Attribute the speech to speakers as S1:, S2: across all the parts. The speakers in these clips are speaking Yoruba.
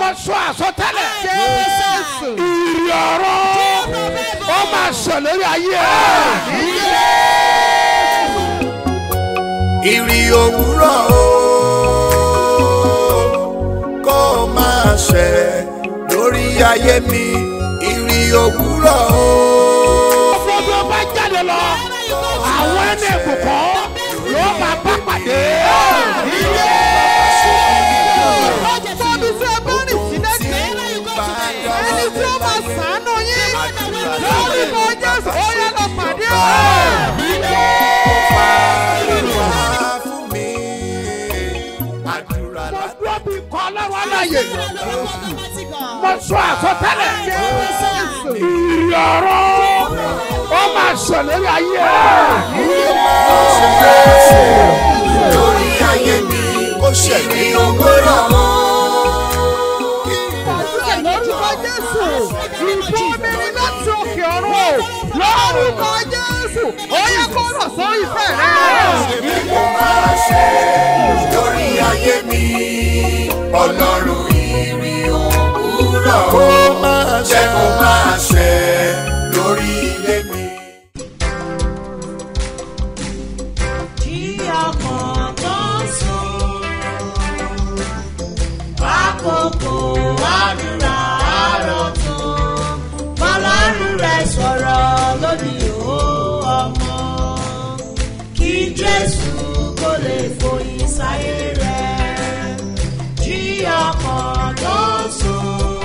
S1: Mo sọ àsọtẹ́lẹ̀. Ìrì ọ̀rọ̀ ó máa sọ lórí ayé ẹ̀.
S2: Ìrì òwúrọ̀ o kó máa ṣẹ lórí ayé mi. Ìrì òwúrọ̀ o.
S1: Fọ́dún bá jáde lọ, àwọn ẹni ìbùkún ló máa bá pàdé.
S3: Fọ́dún tí ẹ bá rìn sí lẹ́gbẹ̀ẹ́, ẹni tí ó máa ṣàánú yín lórúkọ Jésù ó yẹ lọ pàdé o.
S1: Mo sọ àsọtẹ́lẹ̀. Ìrì ọ̀rọ̀ ó máa sọ lórí ayé
S2: lórí ayé mi kò ṣẹ̀rí òwúrọ̀ o.
S3: Lórúkọ Jésù, ìbọn mi ni láti òkè ọ̀run o. Lórúkọ Jésù, ó yẹ kó rọ̀ sórí ìfẹ́ rẹ.
S2: Kò máa ṣẹ lórí ayé mi. Ọlọ́run ìrì òwúrọ̀ o. Jẹ́ kó máa ṣẹ lórí ilé mi.
S4: Kí ọkàn tó sùn, àkókò àdúrà àárọ̀ tó, bọ́lọ́run rẹ̀ sọ̀rọ̀ lónìí ó ọmọ. Kí Jésù kó lè fòyìn sáyé rẹ̀. Kí ọkàn tó sùn,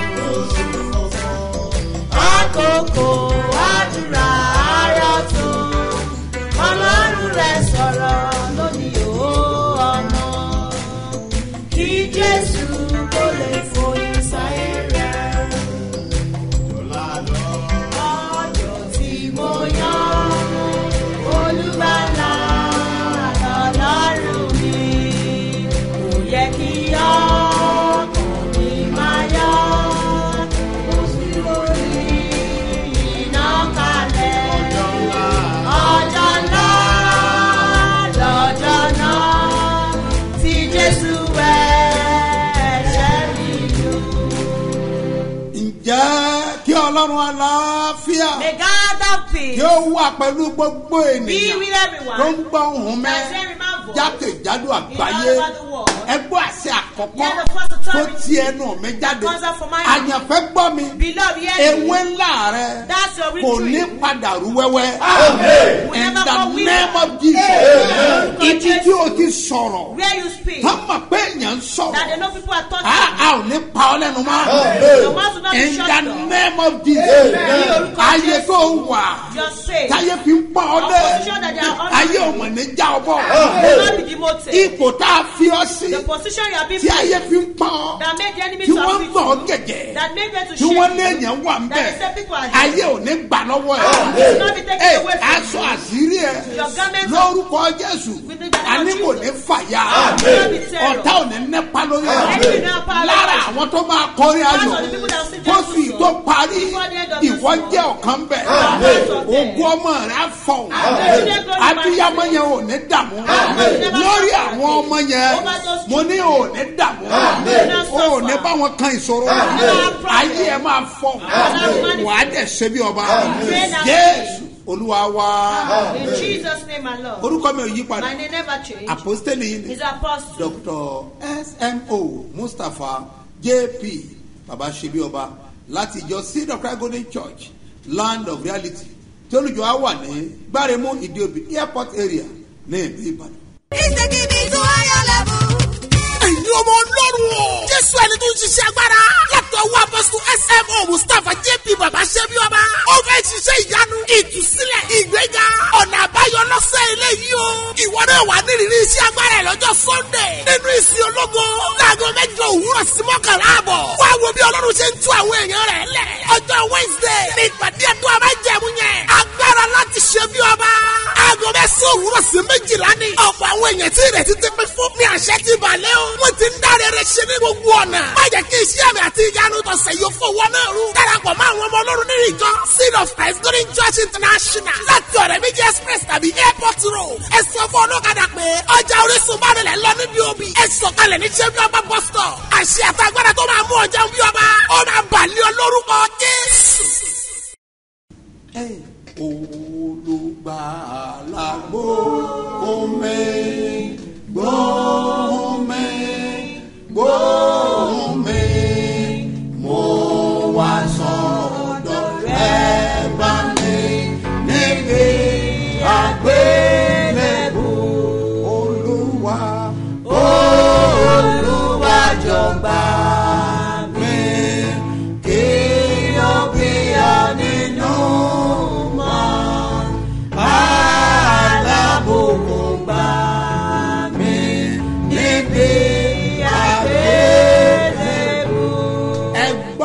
S4: àkókò àdúrà àárọ̀ tó, bọ́lọ́run rẹ̀ sọ̀rọ̀ lónìí ó ọmọ. Kí Jésù kó lè fòyìn sáyé rẹ̀. Ọjọ́ tí mo yàn Olùgbàlà lọ́lọ́run mi, kò yẹ kí ọkàn mi máa yọ̀. Mo sì lórí iná kalẹ̀. Ọjọ́ náà lọ́jọ́ náà tí Jésù ẹ̀ṣẹ̀ mi lò.
S1: Ǹjẹ́ kí Ọlọ́run àlàáfíà
S4: May God have peace
S1: yóò wà pẹ̀lú gbogbo
S4: be
S1: ènìyàn
S4: with everyone.
S1: tó ń gbọ́ ohùn mẹ́
S4: That's every man voice.
S1: jákèjádò
S4: In
S1: àgbáyé.
S4: all over the world.
S1: Ẹgbẹ́ àṣẹ àkọ́kọ́
S4: Hear the first
S1: tó
S4: authority
S1: ti ẹnu mi jáde.
S4: comes out from my mouth.
S1: Àyànfẹ́ gbọ́ mi.
S4: Beloved, hear
S1: Ewé
S4: me.
S1: ńlá rẹ
S4: That's your
S1: kò ní
S4: retreat.
S1: padà rú wẹ́wẹ́.
S4: We
S1: In
S4: never
S1: the
S4: go with
S1: name
S4: them.
S1: of Jesus.
S4: Amen.
S1: Ibi tí o ti sọ̀rọ̀.
S4: Where you speak,
S1: Tá mọ̀ pé èèyàn ń
S4: that
S1: sọ̀rọ̀.
S4: they know people are talking.
S1: A ò ní pa ọ́ lẹ́nu mọ́.
S4: Your mouth will not be
S1: In
S4: shut
S1: the
S4: down.
S1: name of Jesus.
S4: Amen.
S1: Ayé tó wà.
S4: Just say,
S1: Táyé fi ń pọ́n ọ dé.
S4: opposition that they are under,
S1: Ayé ò mọ̀ ní já ọ bọ̀.
S4: will not be demoted.
S1: Ipò tá a fi ọ sí.
S4: The position you have been
S1: Tí ayé
S4: placed,
S1: fi ń pọ́n ọ.
S4: that made the enemy
S1: Tí
S4: to
S1: wọ́n ń
S4: afflict
S1: gbọ̀n ọ́
S4: you,
S1: gẹ̀gẹ̀.
S4: that made them to
S1: Tí wọ́n lé
S4: shame you,
S1: èèyàn wà ń
S4: that
S1: bẹ̀.
S4: they say people are here.
S1: Ayé ò ní gbà lọ́wọ́ ẹ̀.
S4: It will not be taken
S1: Ẹ
S4: away from
S1: aṣọ
S4: you.
S1: àṣírí ẹ̀
S4: Your garment
S1: lórúkọ Jésù.
S4: with the name
S1: Àní
S4: of
S1: kò ní
S4: Jesus.
S1: fàyà.
S4: Will not be terror.
S1: Ọ̀tá ò ní nípa lórí
S4: Enemy
S1: ẹ̀.
S4: now power
S1: Lára
S4: over you.
S1: àwọn tó máa kọrin ayọ̀.
S4: Those are the people that will sing
S1: Kóṣù
S4: joyful
S1: tó
S4: song.
S1: parí.
S4: Before the end of the
S1: Ìwọ
S4: song.
S1: jẹ́ ọ̀kan bẹ̀.
S4: Amen.
S1: Ògo ọmọ rẹ̀ á fọ̀hún.
S4: Amen.
S1: Abíyámọ yẹn ò ní dààmú.
S4: Amen.
S1: Lórí àwọn ọmọ yẹn,
S4: Over those
S1: mo ní ò ní dààmú.
S4: Amen.
S1: O ò ní bá wọn kan ìṣòro.
S4: Amen.
S1: Ayé ẹ máa fọ̀hún.
S4: Amen.
S1: Wàá dẹ̀ ṣe bí ọba.
S4: Amen.
S1: Jésù Olúwa wa.
S4: In Jesus' name, my Lord.
S1: Orúkọ mi ò yí
S4: My
S1: padà.
S4: name never changed.
S1: Àpọ́stélì yìí ni
S4: He's apostle.
S1: Dr. SMO Mustapha JP Baba Ṣebí Ọba láti ìjọ Seed of Christ Golden Church Land of Reality tí olùjọ á wà ní Gbáremú Ìdíòbí Airport area ní ìlú Ìbàdàn.
S5: He's taking me to higher level.
S6: Ẹ̀yin ọmọ Ọlọ́run o. Jésù ẹni tó ń ṣiṣẹ́ agbára. Láti ọwọ́ apọ́sítù SMO Mustapha JP Baba Ṣebí Ọba. Ó fẹ́ ṣiṣẹ́ ìyanu, ìtúsílẹ̀, ìgbéga. Ọ̀nà àbáyọ lọ́sẹ̀ eléyìí o. Ìwọ náà wà nírìírí iṣẹ́ agbára ẹ̀ lọ́jọ́ Sunday. Nínú ìsìn ológo. Láago 8 òwúrọ̀ sí 11 àbọ̀. Wá wo bí Ọlọ́run ṣe ń tú àwọn èèyàn rẹ̀ lẹ̀. Ọjọ́ Wednesday ní ìpàdé ẹ̀tọ́ àbájẹ̀mú yẹn. Agbára láti ṣe bí ọba. Aago 9 òwúrọ̀ sí 12 ni. Ọ̀pọ̀ àwọn èèyàn tí ìrètí ti pín fún ní àṣẹ ti balẹ̀ o. Wọ́n ti ń dáre rẹ̀ ṣe ní gbogbo ọ̀nà. Má jẹ́ kí iṣẹ́ àmì àti ìyanu tọ̀sẹ̀ yóò fowó náà rú. Darapọ̀ mọ́ àwọn ọmọ Ọlọ́run nínú ìjọ Seed of Christ Golden Church International. Láti ọ̀rẹ́ méjì express tàbí airport road. Ẹ sọ fún ọlọ́kadà pé ọjà Orísun bá rẹ̀ lọ níbi òbí. Ẹ sọ̀kalẹ̀ ní Ṣebí Ọba bus stop. Àṣẹ àtàgbára tó máa mú ọjà bí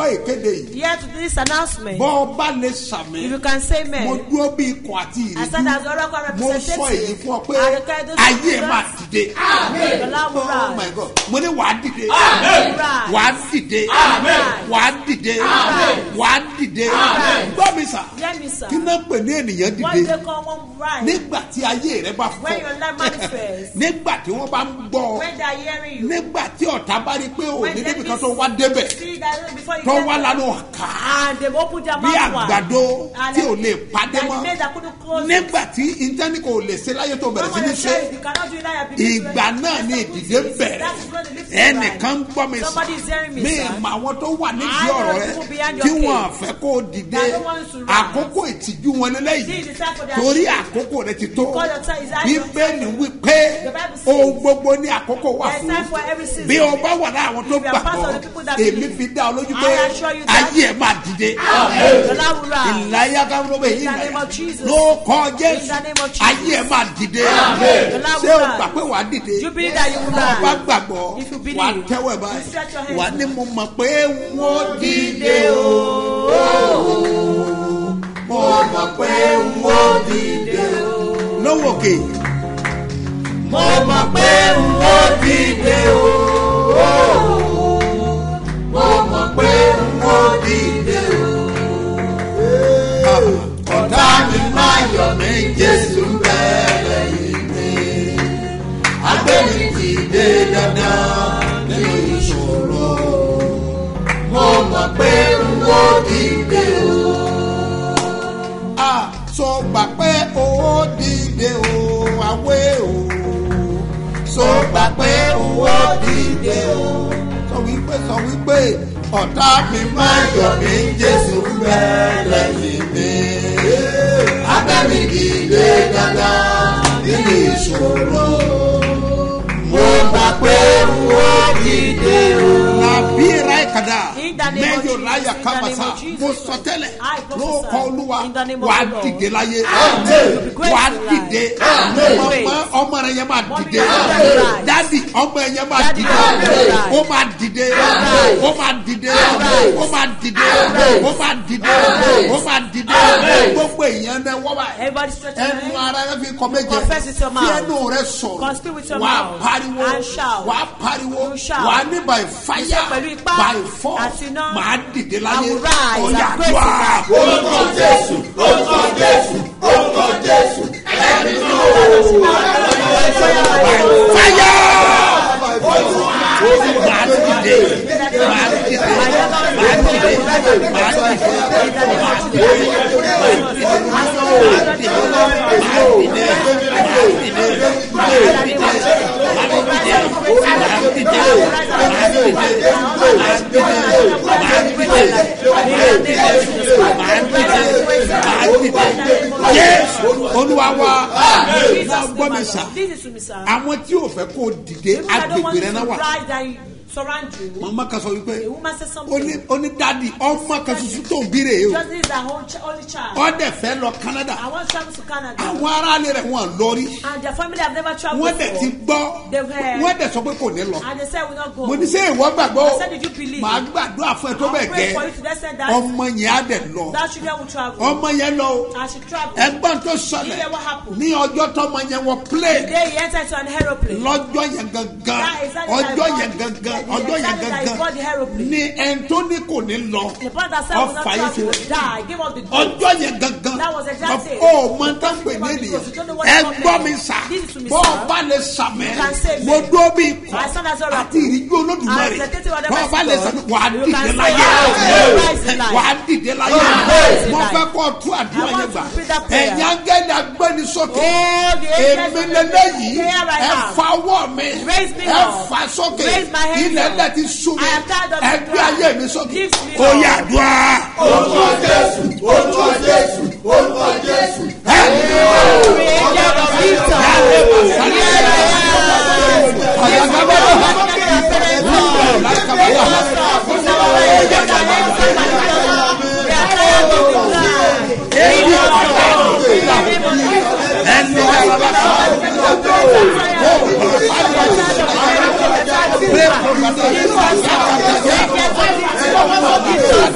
S1: ìkéde yìí.
S4: Here to this announcement.
S1: Bọ́ ọba lè sàmì.
S4: If you can say
S1: Mo
S4: amen.
S1: dúró bí ikọ̀ àti
S4: I said as
S1: ìrìbí.
S4: oracle
S1: Mo sọ èyí
S4: representative.
S1: fún ọ pé
S4: I declare those
S1: ayé
S4: things.
S1: máa dìde.
S4: The Lord will
S1: Oh my
S4: rise.
S1: God. Mo ní wàá dìde.
S4: Rise.
S1: Wàá dìde. Wàá dìde. Wàá dìde. Gbọ́ mi sà.
S4: Hear me, sir.
S1: Kí náà pè ní ènìyàn
S4: What
S1: dìde?
S4: they call one rise.
S1: Nígbà tí ayé rẹ bá
S4: When
S1: fọ́.
S4: your life manifests.
S1: Nígbà tí wọ́n bá ń gbọ́.
S4: When they are hearing you.
S1: Nígbà tí ọ̀tá bá rí pé ò
S4: When
S1: ní
S4: they
S1: níbi kan tó wá débẹ̀.
S4: see that before you
S1: Tó
S4: get
S1: wá
S4: there.
S1: lánàá kà á.
S4: And they've opened their
S1: Bí
S4: mouth wide.
S1: àgbàdo
S4: And
S1: tí ò lè padé
S4: that
S1: mọ́.
S4: the maid that couldn't close it.
S1: Nígbà tí íńtánẹ́ẹ̀tì kò lè ṣe láyé tó bẹ̀rẹ̀ sí
S4: Someone
S1: ní
S4: has
S1: ṣe.
S4: said you cannot do it now, you have been doing it.
S1: Ìgbà náà ni ìdìde bẹ̀rẹ̀.
S4: That is when the lift is
S1: Ẹnìkan ń
S4: right.
S1: gbọ́ mi sọ.
S4: Somebody is hearing me,
S1: Mi
S4: sir.
S1: ìmọ̀ àwọn tó wà nídìí
S4: I know
S1: ọ̀rọ̀
S4: the
S1: rẹ
S4: people behind your
S1: tí
S4: case.
S1: wọ́n fẹ́ kó o dìde.
S4: That don't want to rise.
S1: Àkókò ìtìjú wọn lélẹ́yìí.
S4: This is the time for their
S1: Torí
S4: shame.
S1: àkókò rẹ ti tó.
S4: Because your time is at your
S1: Bíbélì
S4: time.
S1: wí pé
S4: The Bible says,
S1: ohun gbogbo ní àkókò wà
S4: There's
S1: fún.
S4: time for every season.
S1: Bí o bá wà lára àwọn tó
S4: If you are part of the
S1: gbàgbọ́,
S4: people that
S1: èmi
S4: believe,
S1: fi dá ọ lójú
S4: I
S1: pé
S4: assure you that-
S1: ayé ẹ̀ máa dìde.
S4: The Lord will rise.
S1: Ìláyà kábíyèmí
S4: In the name of Jesus.
S1: ló kọ́
S4: In
S1: Jésù.
S4: the name of Jesus.
S1: Ayé ẹ̀ máa dìde.
S4: The Lord
S1: Ṣé
S4: will
S1: o
S4: rise.
S1: gbà pé wàá dìde?
S4: You believe that you will
S1: Tó bá
S4: rise.
S1: gbàgbọ́,
S4: If you believe,
S1: wà á tẹ́wọ̀ ẹ̀
S4: you
S1: báyìí.
S4: stretch your hands.
S1: Wà á ní mo mọ̀ pé wọ́n dìde o. Mo mọ̀ pé wọ́n dìde o. Lówó òkè. Mo mọ̀ pé wọ́n dìde o. Mo mọ̀ pé wọ́n dìde o. Ọ̀tá mi máa yọ̀ mí, Jésù bẹ̀rẹ̀ yìí mi. Agbẹ́mi dìde dandan nínú ìṣòro. Mo mọ̀ pé wọ́n dìde o. Sọ gbà pé ó dìde o, àwẹ̀ o. Sọ gbà pé ó dìde o. Sọ wípé ọ̀tá mi máa yọ̀ mí, Jésù bẹ̀rẹ̀ yìí mi. Agbẹ́mi dìde dandan nínú ìṣòro. Mo gbà pé wọ́n dìde o. Làbí Ráìkàdá,
S4: In the name of
S1: mẹ́jọ
S4: Jesus,
S1: láyà
S4: in the
S1: kábàsà,
S4: name of Jesus.
S1: mo sọ tẹ́lẹ̀,
S4: I prophesy
S1: ló kọ́ Olúwa,
S4: in the name of
S1: wà á
S4: the Lord.
S1: dìde láyé.
S4: You'll be great
S1: Wà á
S4: to rise.
S1: dìde.
S4: Great.
S1: Ọmọ rẹ̀ yẹn máa
S4: Mommy,
S1: dìde.
S4: you will rise.
S1: Dádì, ọmọ rẹ̀ yẹn máa
S4: Daddy,
S1: dìde.
S4: you will rise.
S1: Ó máa dìde.
S4: rise.
S1: Ó máa dìde.
S4: rise.
S1: Ó máa dìde.
S4: rise.
S1: Ó máa dìde.
S4: rise.
S1: Ó máa dìde. Gbogbo èèyàn náà wọ́n báyìí.
S4: Everybody stretch your
S1: Ẹnu
S4: hands.
S1: ara rẹ fi kọ méje.
S4: Confess with your mouth.
S1: Fi ẹnu rẹ sọ̀rọ̀.
S4: Conspire with your
S1: Wà á
S4: mouth.
S1: pariwo.
S4: And shout.
S1: Wà á pariwo.
S4: You shout.
S1: Wà á ní by fire.
S4: You say pẹ̀lú ipá
S1: By force.
S4: àti iná.
S1: Màá dìde
S4: I
S1: láyé.
S4: will rise.
S1: Ọ̀yà
S4: I'm great
S1: àdúrà.
S4: to rise.
S1: Orúkọ Jésù. Orúkọ Jésù. Orúkọ Jésù. Ẹni náà. Fire! Màá dìde. Màá dìde. Màá dìde. Màá Yes, Olúwa wa. Gbọ́ mi sà.
S4: This is to me, sir.
S1: Àwọn tí ò fẹ́ kó dìde
S4: People that don't want
S1: agbègbè
S4: you
S1: rẹ
S4: to
S1: náà wà.
S4: rise and surround you.
S1: Màmá kan sọ wípé
S4: A woman said something.
S1: ó ní dádì ọmọ kan ṣoṣo tó ń bí rèé o.
S4: Just this is her only child.
S1: Ọ̀dẹ̀ fẹ́ lọ Canada.
S4: I want to travel to Canada.
S1: Àwọn aráàlú rẹ̀ wọ́n lórí.
S4: And their family have never traveled
S1: Wọ́n dẹ̀ ti
S4: before.
S1: gbọ́.
S4: They've heard.
S1: Wọ́n dẹ̀ sọ pé kò ní lọ.
S4: And they said we not go.
S1: Mo ní sẹ́ ìwọ gbàgbọ́.
S4: I said, did you believe?
S1: Màá gbàdúrà fún ẹ tó
S4: I'll
S1: bẹ̀
S4: pray
S1: gẹ́.
S4: for you to the extent that
S1: Ọmọ yẹn á dẹ̀ lọ.
S4: that children will travel.
S1: Ọmọ yẹn lọ o.
S4: I should travel.
S1: Ẹgbọ́n tó
S4: You
S1: sọlẹ̀
S4: hear what happened?
S1: ní ọjọ́ tọmọ yẹn wọ plane.
S4: Today he entered into an aeroplane.
S1: Lọ́jọ́ yẹn gangan.
S4: That is exactly
S1: Ọjọ́
S4: like
S1: yẹn
S4: God-
S1: gangan.
S4: Yeah,
S1: Ọjọ́ yẹn
S4: exactly like
S1: gangan.
S4: God the aeroplane.
S1: Ní ẹni tó ní kò ní lọ.
S4: The part that said will not
S1: Ọfà yìí
S4: travel
S1: ti
S4: will die. Give up the ghost.
S1: ọjọ́ yẹn gangan.
S4: That was exactly it.
S1: Ó mọ tán pè ní ènìyàn. Ẹ gbọ́ mi sà.
S4: This is to me,
S1: Bọ́
S4: sir.
S1: ọba lè sàmẹ́.
S4: You can say
S1: Mo
S4: me.
S1: dúró bí
S4: I stand as a
S1: ikọ̀
S4: oracle.
S1: àti ìrìjú olódùmarè.
S4: I executive of the
S1: Bọ́ ọba lè
S4: mercy
S1: sàmẹ́.
S4: God.
S1: Wà á
S4: You
S1: dìde
S4: can say
S1: láyé.
S4: I will rise in life.
S1: Wà á dìde láyé.
S4: rise in
S1: Mo
S4: life.
S1: fẹ́ kọ́ tú àdúrà
S4: I want
S1: yẹn
S4: to
S1: gbà.
S4: repeat that prayer.
S1: Ẹ̀yin áńgẹ́lì agbẹ́ni sókè.
S4: Oh, the angels
S1: Èmi
S4: of
S1: lélẹ́yìí.
S4: the here I
S1: Ẹ
S4: am.
S1: fa ọwọ́ mi.
S4: Raise me
S1: Ẹ
S4: up.
S1: fa sókè.
S4: Raise my hands
S1: Ilẹ̀
S4: up.
S1: ńlẹ̀ ti sú mi.
S4: I am tired of
S1: Ẹ
S4: the
S1: gbé
S4: ground.
S1: ayé mi sókè.
S4: Lift me
S1: Ó
S4: up.
S1: yá àdúrà. Orúkọ Jésù. Orúkọ Jésù. Orúkọ Jésù.
S4: Creator of Israel.
S1: Pray for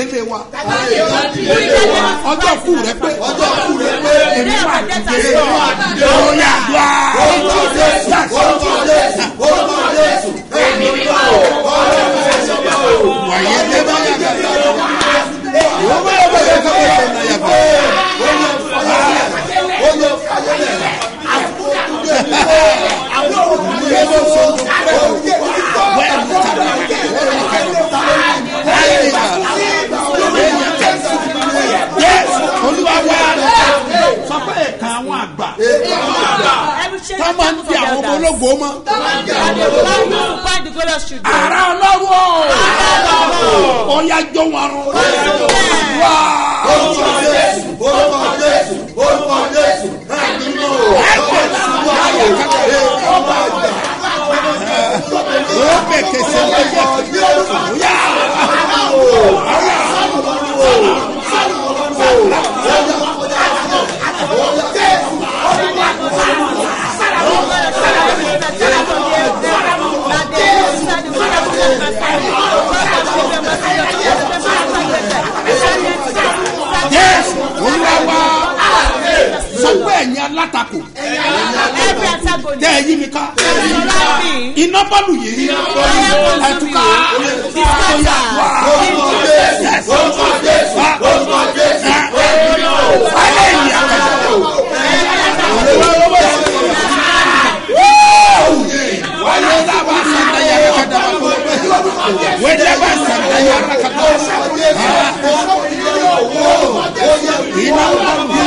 S1: dìde lé wa ọjọ́ kù rẹ pé èmi máa dìde lé wa lórí àdúrà wàyé lébà yàgà wọ́n bá yẹ bẹ́ẹ̀ kọ́ ẹ̀ ẹ̀ yàgà. Tọ́mọ ń di àwọn ọmọ ológo mọ́. Ara ọlọ́wọ́ ọ̀ya jọ wọn rún. Wá. O bẹ kẹsẹ̀ lọ́yẹ̀ yá. Yes, olúwa sọgbẹ́ ẹ̀yin alátakò tẹ́ ẹ yí mi ká iná bọ́ọ̀lù yìí ẹ̀túká ọ̀yà wá ayé ìyí àkàtà wáyé dábà sàdá yàrá kàdà wẹ́n dábà sàdá yàrá kàdà iná bọ́ọ̀lù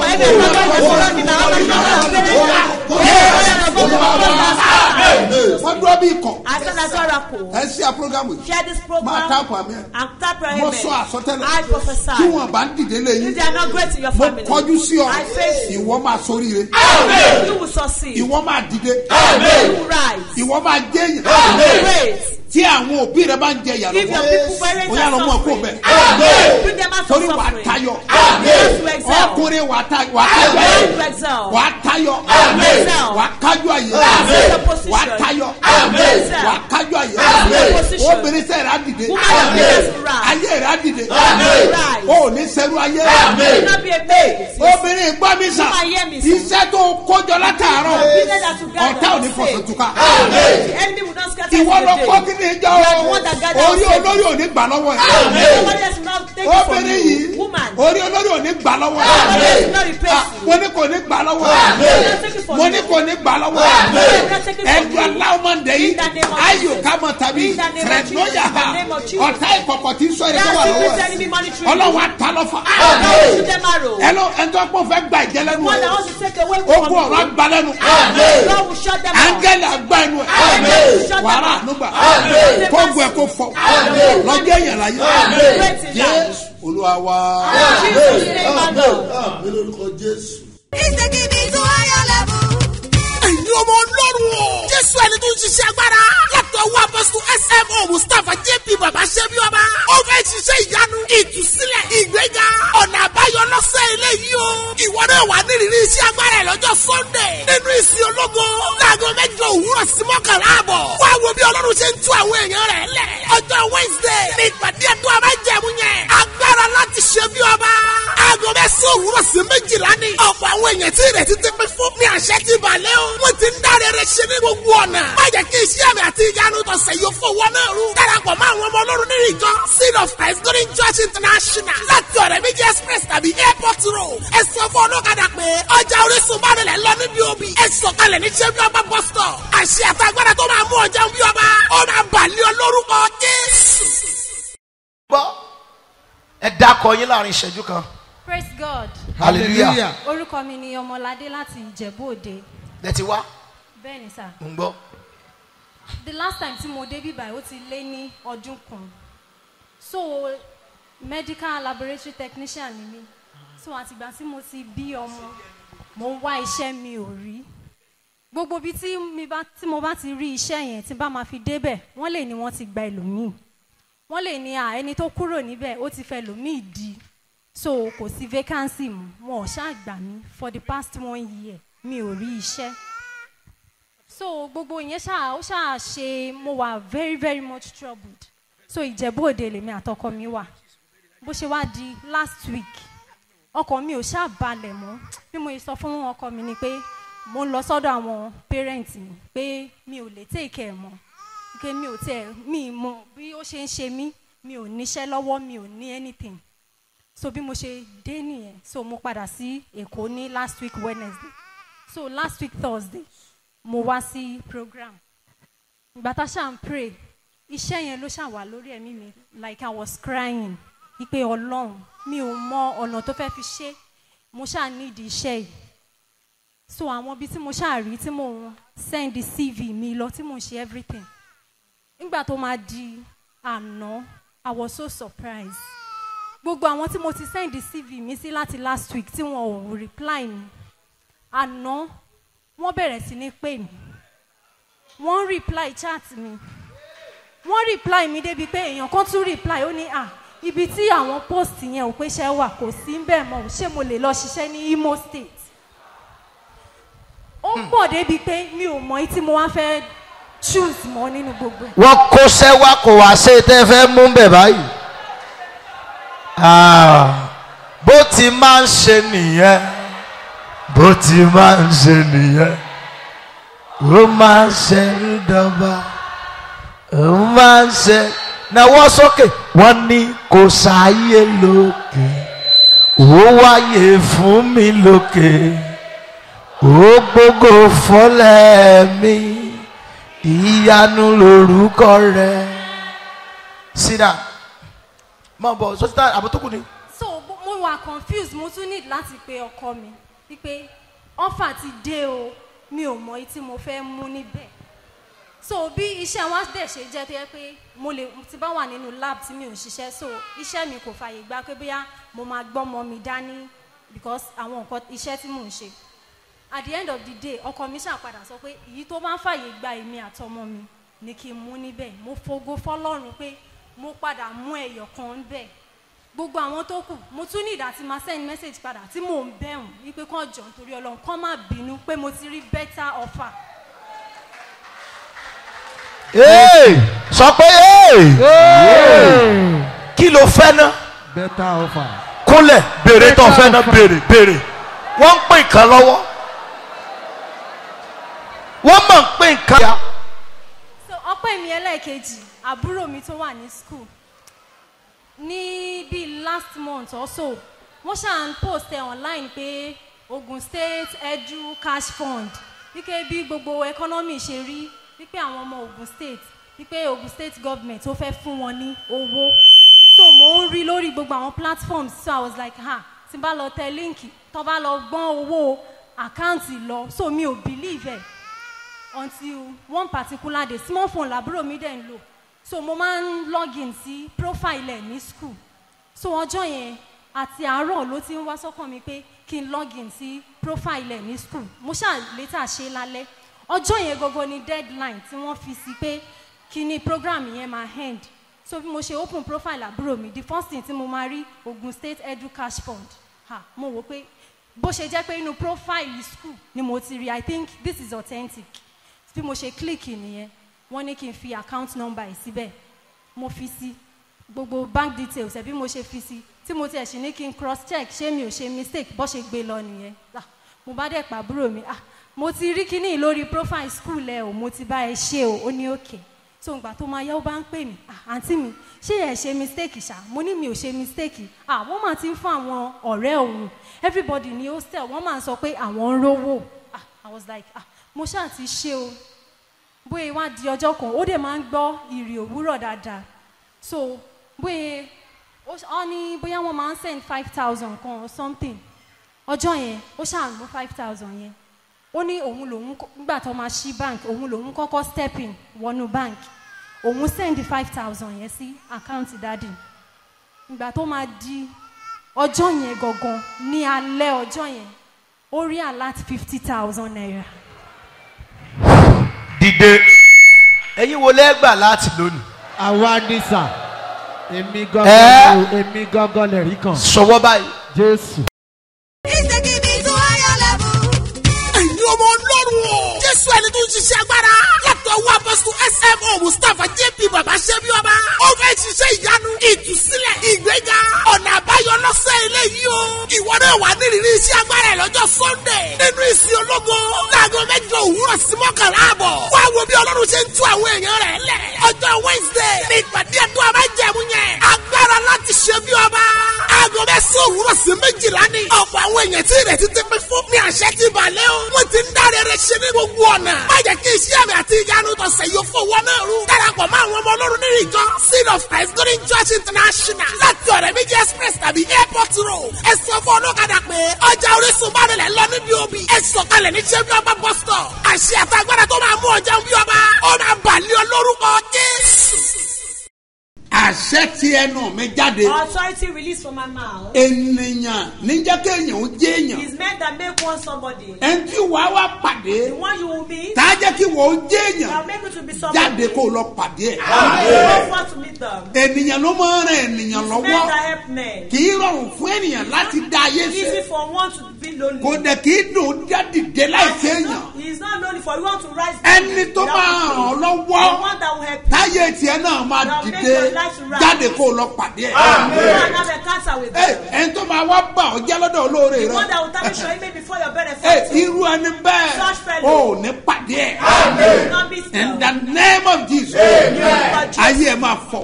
S1: wọ́n dúró bí ikọ̀ ẹ ṣí a programu yìí máa táàpù àmì ẹ̀ mo sọ àsọtẹ́lẹ̀ tí wọ́n bá ń dìde lẹ́yìn mo kọjú sí ọ ìwọ máa soríire ìwọ máa dìde ìwọ máa jẹ́yìn tí àwọn òbí rẹ bá ń jẹ yàrá wọn o yà lọ mọ ọkọ bẹ torí wà á tayọ ọkùnrin wà á tayọ wà á kájọ àyè wà á tayọ wà á kájọ àyè obìnrin sẹ rẹ á dìde ayé rẹ á dìde o ò ní sẹrú ayé obìnrin gbọ́ mi sàn iṣẹ́ tó kójọ látàárọ̀ ọ̀tá ò ní fọ̀sọ̀ túká ìwọ lọ kọ́ kí ìjọ orí olórí ò ní gbà lọ́wọ́ ẹ̀ obìnrin yìí orí olórí ò ní gbà lọ́wọ́ ẹ̀ mo ní kò ní gbà lọ́wọ́ ẹ̀ mo ní kò ní gbà lọ́wọ́ ẹ̀ ẹ̀dùn aláwọ̀mọ̀dé yìí ayò kámọ̀ tàbí fẹ̀rẹ̀dọ́yà ha ọ̀tá ìkọ̀kọ̀ tí ń sọ èrè tó wà lọ́wọ́ ẹ̀ ọlọ́wọ́ ata lọ́fà ẹ̀lọ́ ẹ̀dọ́ pọ̀ fẹ́ gba ìjẹ́lẹ́nu ẹ̀ ogun ọ̀rọ̀ agbalẹ́nu áńgẹ́lì àgbà ẹnu ẹ̀ wàrà ànúgbà kóògùn ẹ̀ kó fọ lọ́jọ́ èèyàn láyé Jésù Olúwa wa.
S6: Ẹ̀yin ọmọ Ọlọ́run o. Jésù ẹni tó ń ṣiṣẹ́ agbára. Látọ̀ wá Apọ́sítù SMO Mustapha JP Bàbá Ṣẹ́bí Ọba. Ó fẹ́ ṣiṣẹ́ ìyanu, ìtúsílẹ̀, ìgbéga, ọ̀nà àbáyọ lọ́sẹ̀ eléyìí o. Ìwọ náà wà nírìírí iṣẹ́ agbára ẹ̀ lọ́jọ́ Sunday. Nínú ìsìn ológo. Láago 8 òwúrọ̀ sí 11 àbọ̀. Wá wo bí Ọlọ́run ṣe ń tú àwọn èèyàn rẹ̀ lẹ̀. Ọjọ́ Wednesday ní ìpàdé ẹ̀tọ́ àbájẹ̀mú yẹn. Agbára láti ṣe bí ọba. Aago 9 òwúrọ̀ sí 12 ní. Ọ̀pọ̀ àwọn èèyàn tí ìrètí ti pín fún ní àṣẹ ti balẹ̀ o. Wọ́n ti ń dáre rẹ̀ ṣe ní gbogbo ọ̀nà. Má jẹ́ kí iṣẹ́ àmì àti ìyanu tọ̀sẹ̀ yóò fowó náà rú. Darapọ̀ mọ́ àwọn ọmọ Ọlọ́run nínú ìjọ Seed of Christ Golden Church International. Láti ọ̀rẹ́ méjì express tàbí airport road. Ẹ sọ fún ọlọ́kadà pé ọjà Orísun bá rẹ̀ lọ níbi òbí. Ẹ sọ̀kalẹ̀ ní Ṣẹ́bí Ọba bus stop. Àṣẹ àtàgbàdà tó máa mú ọjà bí ọba. Ó máa bàlẹ́ olórúkọ Jésù.
S7: Gbọ́ ẹ dákọ̀ yín láàrin ìṣẹ́jú kan.
S8: Praise God.
S7: Hallelujah.
S8: Orúkọ mi ni Ọmọládé láti Ìjẹ̀bú Òde.
S7: Ẹ ti wá.
S8: Bẹ́ẹ̀ni sà.
S7: Ń gbọ́.
S8: The last time tí mo dé bíbá ó ti lé ní ọdún kan. So medical laboratory technician ni mí. So àtìgbà tí mo ti bí ọmọ, mo ń wá iṣẹ́ mi ò rí. Gbogbo ibi tí mo bá ti rí iṣẹ́ yẹn tí bá máa fi débẹ̀, wọ́n lè ní wọ́n ti gba ẹlòmíì. Wọ́n lè ní ẹni tó kúrò níbẹ̀ ó ti fẹ́ ẹlòmíì di. So kò sí vacancy mu, wọn ò ṣáà gbà mí for the past 1 year mi ò rí iṣẹ́. So gbogbo ìyẹn ó ṣáà ṣe mo wà very very much troubled. So Ìjẹ̀bú Òde lèmi àtọkọ mi wà. bó ṣe wá di last week ọkọ mi ò ṣáà balẹ̀ mọ́ bí mo sọ fún ọkọ mi ni pé mo ń lọ sọ́dọ̀ àwọn parents mi pé mi ò lè take care mọ́ pé mi ò tẹ̀ mi mọ bí ó ṣe ń ṣe mí mi ò níṣẹ́ lọ́wọ́ mi ò ní anything so bí mo ṣe dé nìyẹn so mo padà sí Èkó ní last week Wednesday so last week Thursday mo wá sí program ìgbà tá a ṣáà ń pray iṣẹ́ yẹn ló ṣáà wà lórí ẹ̀mí mi like I was crying wípé Ọlọ́run mi ò mọ ọ̀nà tó fẹ́ fi ṣe mo ṣáà nídìí iṣẹ́ yìí so àwọn ibi tí mo ṣáà rí tí mo ń send the CV mi lọ tí mo ń ṣe everything nígbà tó máa di àná I was so surprised gbogbo àwọn tí mo ti send the CV mi sí láti last week tí wọn ò reply mi àná wọ́n bẹ̀rẹ̀ sí ní pè mí wọ́n reply chat mi wọ́n reply mi débi pé èèyàn kan tún reply ó ní ibi tí àwọn post yẹn ò pé ṣẹ́ wà kò sí ń bẹ̀ mọ́ ṣé mo lè lọ ṣiṣẹ́ ní Imo State ó pọ̀ débi pé mi ò mọ tí mo wá fẹ́ choose mọ́ nínú gbogbo ẹ̀.
S7: wọ́n kó sẹ́wà kò wá ṣe tẹ́ fẹ́ mú bẹ̀ báyìí. bó ti máa ń ṣe nìyẹn bó ti máa ń ṣe nìyẹn ó máa ń ṣe ń dọ́gba ó máa ń ṣe náwó sókè wọ́n ní kò sáyé lókè ó wáyé fún mi lókè ó gbogbo fọlẹ́ mi ìyanu lórúkọ rẹ̀. sídà mọ bọ sọsítà àbótókù ni.
S8: so mo wà confused mo tún need láti pe ọkọ mi wípé offer ti dé o mi ò mọ tí mo fẹ́ mú níbẹ̀ so bí iṣẹ́ wa dẹ̀ ṣe jẹ́ tó yẹ pé mo lè ti bá wà nínú lab tí mi ò ṣiṣẹ́ so iṣẹ́ mi kò fààyè gbà pé bóyá mo máa gbọ́mọ mi dání because àwọn nǹkan iṣẹ́ tí mò ń ṣe at the end of the day ọkọ mi ṣàpadà sọ pé èyí tó bá ń fààyè gba èmi àtọmọ mi ni kí n mú níbẹ̀ mo fògo fọ́lọ́run pé mo padà mú ẹyọ kan níbẹ̀ gbogbo àwọn tó kù mo tún ní ìdá tí máa send message padà tí mò ń bẹ̀rùn wípé kàn jọ nítorí Ọlọ́run kàn má bínú pé mo ti rí better offer.
S7: sọ pé kí ló fẹ́ ná.
S9: better offer.
S7: kúnlẹ̀ béèrè tó fẹ́ ná béèrè wọ́n ń pè nǹkan lọ́wọ́ wọ́n mọ̀ ń pè nǹkan.
S8: so ọpẹ́ mi ẹlẹ́ẹ̀kejì àbúrò mi tó wà ní school ní bíi last month or so wọ́n ṣáà ń post ẹ̀ online pé Ogun State Edu Cash Fund wípé bí gbogbo economy ṣe rí wípé àwọn ọmọ Ogun State wípé Ogun State government ó fẹ́ fún wọn ní owó so mo ń rí lórí gbogbo àwọn platforms so I was like tí n bá lọ tẹ líǹkì tó bá lọ gbọ́n owó àkáǹtì lọ so mi ò believe ẹ̀ until one particular day small phone làbúrò mi dẹ̀ ń lò so mo máa ń login sí profile ẹ̀ ní school so ọjọ́ yẹn àti àárọ̀ ló ti ń wá sọ́kàn mi pé kí n login sí profile ẹ̀ ní school mo ṣáà later ṣe lálẹ́ ọjọ́ yẹn gógó ni deadline tí wọ́n fi sí pé kí ni program yẹn máa end so bí mo ṣe open profile àbúrò mi the first thing tí mo máa rí Ogun State Edu Cash Fund mo wò pé bó ṣe jẹ́ pé inú profile school ni mo ti rí I think this is authentic bí mo ṣe click nìyẹn wọ́n ní kí n fi account number ẹ̀ síbẹ̀ mo fi sí gbogbo bank details ẹ̀ bí mo ṣe fi sí tí mo tiẹ̀ ṣì ní kí n cross check ṣé mi ò ṣe mistake bó ṣe gbé lọ nìyẹn mo bá dẹ̀ pàbúrò mi mo ti rí kíní lórí profile school ẹ o mo ti bá ẹ ṣe o ó ní òkè so ìgbà tó máa yá ó bá ń pè mí àǹtí mi ṣé ẹ ṣe mistake ṣá mo ní mi ò ṣe mistake wọ́n máa ti ń fún àwọn ọ̀rẹ́ òun everybody ní hostel wọ́n máa ń sọ pé àwọn ń rówó I was like mo ṣáà ti ṣe o bóyá wá di ọjọ́ kan ó dẹ̀ máa ń gbọ́ ìrì òwúrọ̀ dáadáa so bóyá ó ní bóyá wọ́n máa ń send 5,000 kan or something ọjọ́ yẹn ó ṣáà mú 5,000 yẹn ó ní òun lòun nígbà tó máa ṣí bank òun lòun kọ́kọ́ step in wọnú bank òun send 5,000 yẹn sí àkáǹtì dádì ìgbà tó máa di ọjọ́ yẹn gangan ní alẹ́ ọjọ́ yẹn ó rí alert 50,000 naira.
S7: dìde ẹ̀yin wo lẹ́gbà láti lónìí.
S9: àwa ní sà èmi gangan lè rí kan.
S7: sọwọ́ báyìí.
S9: Jésù.
S6: ẹ̀yin ọmọ Ọlọ́run o. Jésù ẹni tó ń ṣiṣẹ́ agbára. látọ̀ látọ̀ wá apọ́sítù smo mustapha jp bàbá ṣẹ́bi ọba ó fẹ́ ṣiṣẹ́ ìyanu ìtúsílẹ̀ ìgbéga ọ̀nà àbáyọ lọ́sẹ̀ eléyìí o ìwọ náà wà nírìírí iṣẹ́ agbára ẹ̀ lọ́jọ́ sunday nínú ìsìn ológo láago 8 òwúrọ̀ sí 11 àbọ̀ wá wo bí ọlọ́run ṣe ń tú àwọn èèyàn rẹ̀ lẹ̀ ọjọ́ wednesday ní ìpàdé ẹ̀dùn abájẹ̀mú yẹn agbára láti ṣe bí ọba aago 9 òwúrọ̀ sí 12 ní ọ̀pọ̀ àwọn èèyàn tí ìrètí ti pín fún ní àṣẹ ti balẹ̀ o wọ́n ti ń dáre rẹ̀ ṣe ní gbogbo ọ̀nà má jẹ́ kí iṣẹ́ àmì àti ìyanu tọ̀sẹ̀ yóò fowó náà rú darapọ̀ mọ́ àwọn ọmọ ọlọ́run nínú ìjọ seed of christ golden church international láti ọ̀rẹ́ méjì express tàbí airport road ẹ̀sọ́ fún ọlọ́kadà pé ọjà orísun bá rẹ̀ lọ níbi òbí ẹ̀sọ́ kalẹ̀ ní ṣẹ́bí ọba bus stop àṣẹ àtàgbàdà tó máa mú ọjà bí ọba ó máa bàlẹ́ olórúkọ jésù.
S1: àṣẹ ti ẹnu mi jáde.
S4: authority released from my mouth.
S1: ènìyàn níjẹ́ kéèyàn ó jẹ́ èèyàn.
S4: is meant that make one somebody.
S1: ẹni tí wàá wá pàdé.
S4: the one you will be.
S1: tá a jẹ́ kí wọ́n ó jẹ́ èèyàn.
S4: that make you to be somebody.
S1: jáde kó o lọ pàdé ẹ̀.
S4: go forth to meet them.
S1: ènìyàn ló máa ń ràn ènìyàn
S4: is
S1: lọ́wọ́.
S4: meant that help men.
S1: kì í rọrùn fún ènìyàn láti dá ayé ṣe.
S4: easy for one to be lonely.
S1: kò dẹ̀ kì í dùn dádìde láì séèyàn.
S4: he is not lonely for you to rise.
S1: ẹni tó máa ràn ọ́ lọ́wọ́.
S4: the one that will help you.
S1: táyé tiẹ̀ náà máa dìde jáde kó o lọ pàdé ẹ̀. ẹni tó máa wá bà ọ́ jẹ́ lọ́dọ̀ olóore rẹ. irú ẹni bẹ́ẹ̀ o ò ní pàdé ẹ̀. in the name of Jesus ayé ẹ̀ máa fọ̀.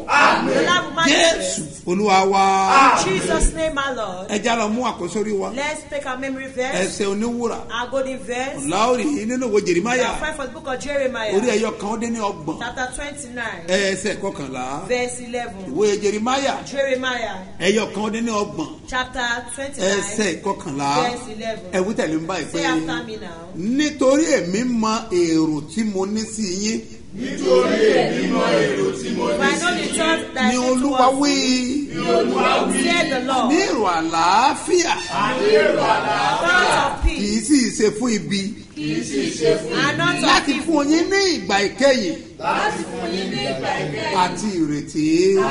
S1: Jésù Olúwa wa.
S4: Jesus name my Lord.
S1: ẹ já lọ mú àkóso rí wa.
S4: Let's take our memory verse.
S1: ẹsẹ̀ oníwúrà.
S4: Our golden verse.
S1: láòrì nínú ìwé Jeremáyà.
S4: We find for the book of Jeremiah.
S1: orí ẹyọ kan ó dé ní ọgbọ̀n.
S4: chapter 29.
S1: ẹsẹ̀ kọkànlá.
S4: verse 11.
S1: ìwé Jeremáyà.
S4: Jeremiah.
S1: ẹyọ kan ó dé ní ọgbọ̀n.
S4: chapter 29.
S1: ẹsẹ̀ kọkànlá.
S4: verse 11.
S1: ẹ̀wú tẹ̀lé ń báyìí pé.
S4: say after me now.
S1: nítorí èmi mọ èrò tí mo ní sí yín.
S2: nítorí èmi mọ èrò tí mo ní sí yín.
S1: ni Olúwa wí.
S2: ni Olúwa wí.
S4: said the Lord.
S1: ní èrò àlàáfíà.
S2: ní èrò àlàáfíà.
S4: thought of peace.
S1: kì í sì ṣe fún ibi.
S2: kì í sì ṣe fún
S4: and not of
S1: láti
S4: evil.
S1: fún yín ní ìgbà ìkẹyìn.
S2: láti fún yín ní ìgbà ìkẹyìn.
S1: àti ìrètí.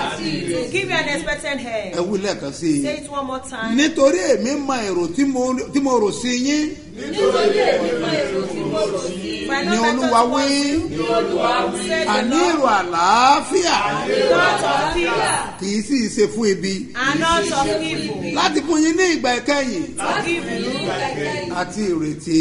S4: to give you an expected
S1: ẹ
S4: hand.
S1: wí lẹ́ẹ̀kan sí i.
S4: say it one more time.
S1: nítorí èmi mọ èrò tí mo rò sí yín.
S2: nítorí èmi mọ èrò tí mo rò sí yín.
S1: ni Olúwa wí.
S2: ni Olúwa wí.
S1: àní èrò àlàáfíà.
S4: thought of peace.
S1: kì í sì ṣe fún ibi.
S4: and not of evil.
S1: láti fún yín ní ìgbà ìkẹyìn.
S4: to give you
S1: àti ìrètí.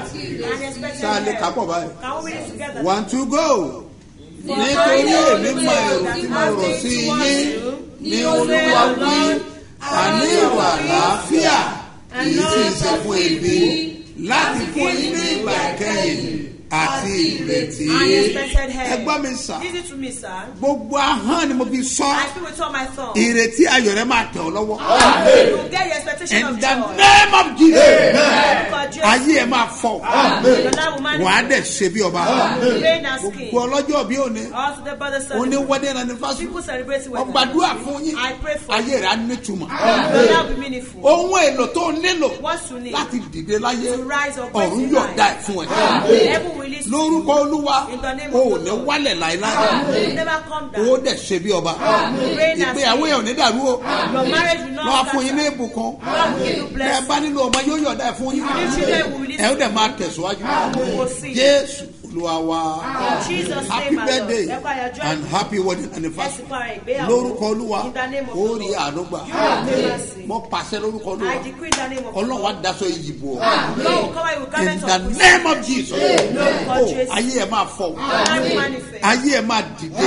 S4: an expected
S1: sáà lè
S4: hand.
S1: kápọ̀ báyìí.
S4: Can we read it together?
S1: 1 2 go. nítorí èmi mọ èrò tí mo rò sí yín. ni Olúwa wí. àní èrò àlàáfíà. kì í sì ṣe fún ibi. láti fún yín ní ìgbà ìkẹyìn. àti ìrètí.
S4: Unexpected
S1: ẹ
S4: help.
S1: gbọ́ mi sà.
S4: Listen to me, sir.
S1: gbogbo ahọ́n ni mo fi sọ.
S4: I speak with all my thoughts.
S1: ìrètí ayọ̀ rẹ máa tẹ̀ ọ́ lọ́wọ́.
S4: You will get your expectation
S1: in
S4: of
S1: the
S4: joy.
S1: name of Jesus.
S4: Because Jesus,
S1: ayé ẹ máa fọ.
S4: your life will
S1: wàá
S4: manifest.
S1: dẹ̀ ṣe bí ọba.
S4: Reign as king.
S1: gbogbo ọlọ́jọ́ bí òní.
S4: Also the brothers
S1: òní
S4: celebrate.
S1: wedding anniversary.
S4: People celebrate with
S1: ọgbàdúrà fún yín.
S4: I pray for
S1: ayé
S4: you.
S1: rẹ á nítumọ̀.
S4: Your life will be meaningful.
S1: ohun èlò tó nílò
S4: What you need
S1: láti dìde láyé
S4: to rise up
S1: ọ̀run yọ̀ọ̀dá ẹ̀ fún ẹ.
S4: Heaven will release you.
S1: lórúkọ olúwa
S4: In the name
S1: o
S4: of
S1: ò
S4: the
S1: ní
S4: Lord.
S1: wálẹ̀
S4: You
S1: láéláé.
S4: will never come
S1: o
S4: down.
S1: dẹ̀ ṣe bí ọba.
S4: Reign as
S1: ìgbéyàwó yẹn ò
S4: king.
S1: ní dàrú o.
S4: Your marriage will
S1: lọ́wọ́
S4: not
S1: fún yín ní
S4: scatter.
S1: ìbùkún.
S4: God will give you
S1: ẹ
S4: blessing.
S1: bá nílò ọmọ yóò yọ̀ọ̀dá ẹ̀ fún yín.
S4: Your children will release
S1: ẹ ó
S4: you.
S1: dẹ̀ máa tẹ̀síwájú.
S4: We will see.
S1: Jésù Olúwa wa.
S4: In Jesus'
S1: happy
S4: name, my Lord.
S1: birthday
S4: Ẹ kú àyájọ́
S1: and
S4: ìbí.
S1: happy wedding anniversary.
S4: Ẹ̀sìn para ìgbéyàwó.
S1: lórúkọ olúwa
S4: In the name of
S1: ó
S4: the
S1: rí
S4: Lord.
S1: àánúgbà.
S4: You will be mercy.
S1: mo pàṣẹ lórúkọ olúwa
S4: I decree in the name of the
S1: ọlọ́run
S4: Lord.
S1: á daṣọ ìyìnbó.
S4: God will cover you with
S1: in
S4: garments
S1: the
S4: of praise.
S1: name of Jesus.
S4: Lórúkọ
S1: Oh,
S4: Jésù.
S1: ayé ẹ máa fọ.
S4: God will manifest.
S1: ayé ẹ máa dìde.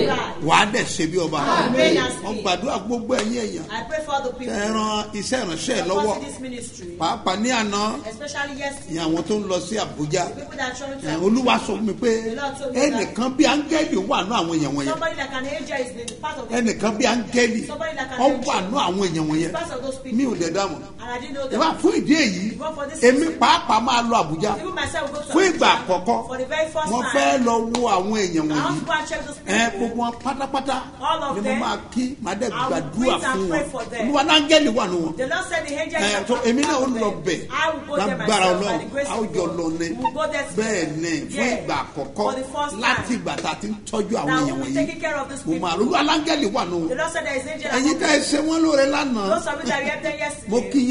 S1: wàá dẹ̀ ṣe bí ọba.
S4: Reign as
S1: mo
S4: king.
S1: gbàdúrà gbogbo ẹ̀yin èèyàn.
S4: I pray for the people.
S1: ẹ ran iṣẹ́ ìránṣẹ́ lọ́wọ́.
S4: Support this ministry.
S1: pàápàá ní àná
S4: Especially yesterday.
S1: ni àwọn tó ń lọ sí Àbújá.
S4: People that are trying
S1: Ẹ,
S4: to.
S1: olúwa sọ fún mi pé ẹnìkan bí áńgẹ́lì wà ní àwọn èèyàn wọ̀nyẹn.
S4: Somebody like an angel is the part of the.
S1: ẹnìkan bí áńgẹ́lì
S4: Somebody like an
S1: ọ
S4: angel.
S1: wà ní àwọn èèyàn wọ̀nyẹn.
S4: Part of those people.
S1: mi ò dẹ̀ dámọ̀.
S4: And I didn't know
S1: ìwà
S4: them.
S1: fún ìdí èyí èmi pàápàá máa lọ Àbújá
S4: Even myself will go to
S1: fún
S4: Abuja
S1: ìgbà àkọ́kọ́.
S4: for the very first
S1: mo
S4: time.
S1: fẹ́ lọ wo àwọn èèyàn
S4: I want
S1: wọ̀nyí.
S4: to go and check those
S1: ẹ
S4: people.
S1: gbogbo wọn pátápátá
S4: All of
S1: ni mo
S4: them.
S1: máa kí màá dẹ̀
S4: I will
S1: gbàdúrà
S4: greet and
S1: fún
S4: pray
S1: wọn.
S4: for them.
S1: olúwa áńgẹ́lì wà ní wọn.
S4: The Lord said the angel
S1: ẹ
S4: shall
S1: tó
S4: come
S1: èmi náà ó
S4: out of
S1: lọ
S4: them.
S1: bẹ̀
S4: I will go there
S1: lágbára
S4: myself by
S1: Ọlọ́run
S4: the grace
S1: a ó
S4: of
S1: jọ
S4: God.
S1: lọ ní.
S4: We will go there
S1: bẹ́ẹ̀
S4: together.
S1: ni fún
S4: Yeah.
S1: ìgbà àkọ́kọ́
S4: For the first time.
S1: láti ìgbà tá a ti ń tọ́jú àwọn
S4: Now
S1: èèyàn
S4: we will be
S1: wọ̀nyí.
S4: taking care of these
S1: mo
S4: people.
S1: máa olúwa áńgẹ́lì wà ní wọn.
S4: The Lord said there is angel.
S1: ẹ̀yin ká ẹ ṣe wọ́n lóore lánàá.
S4: Those of you that reacted yesterday.
S1: mo kí yín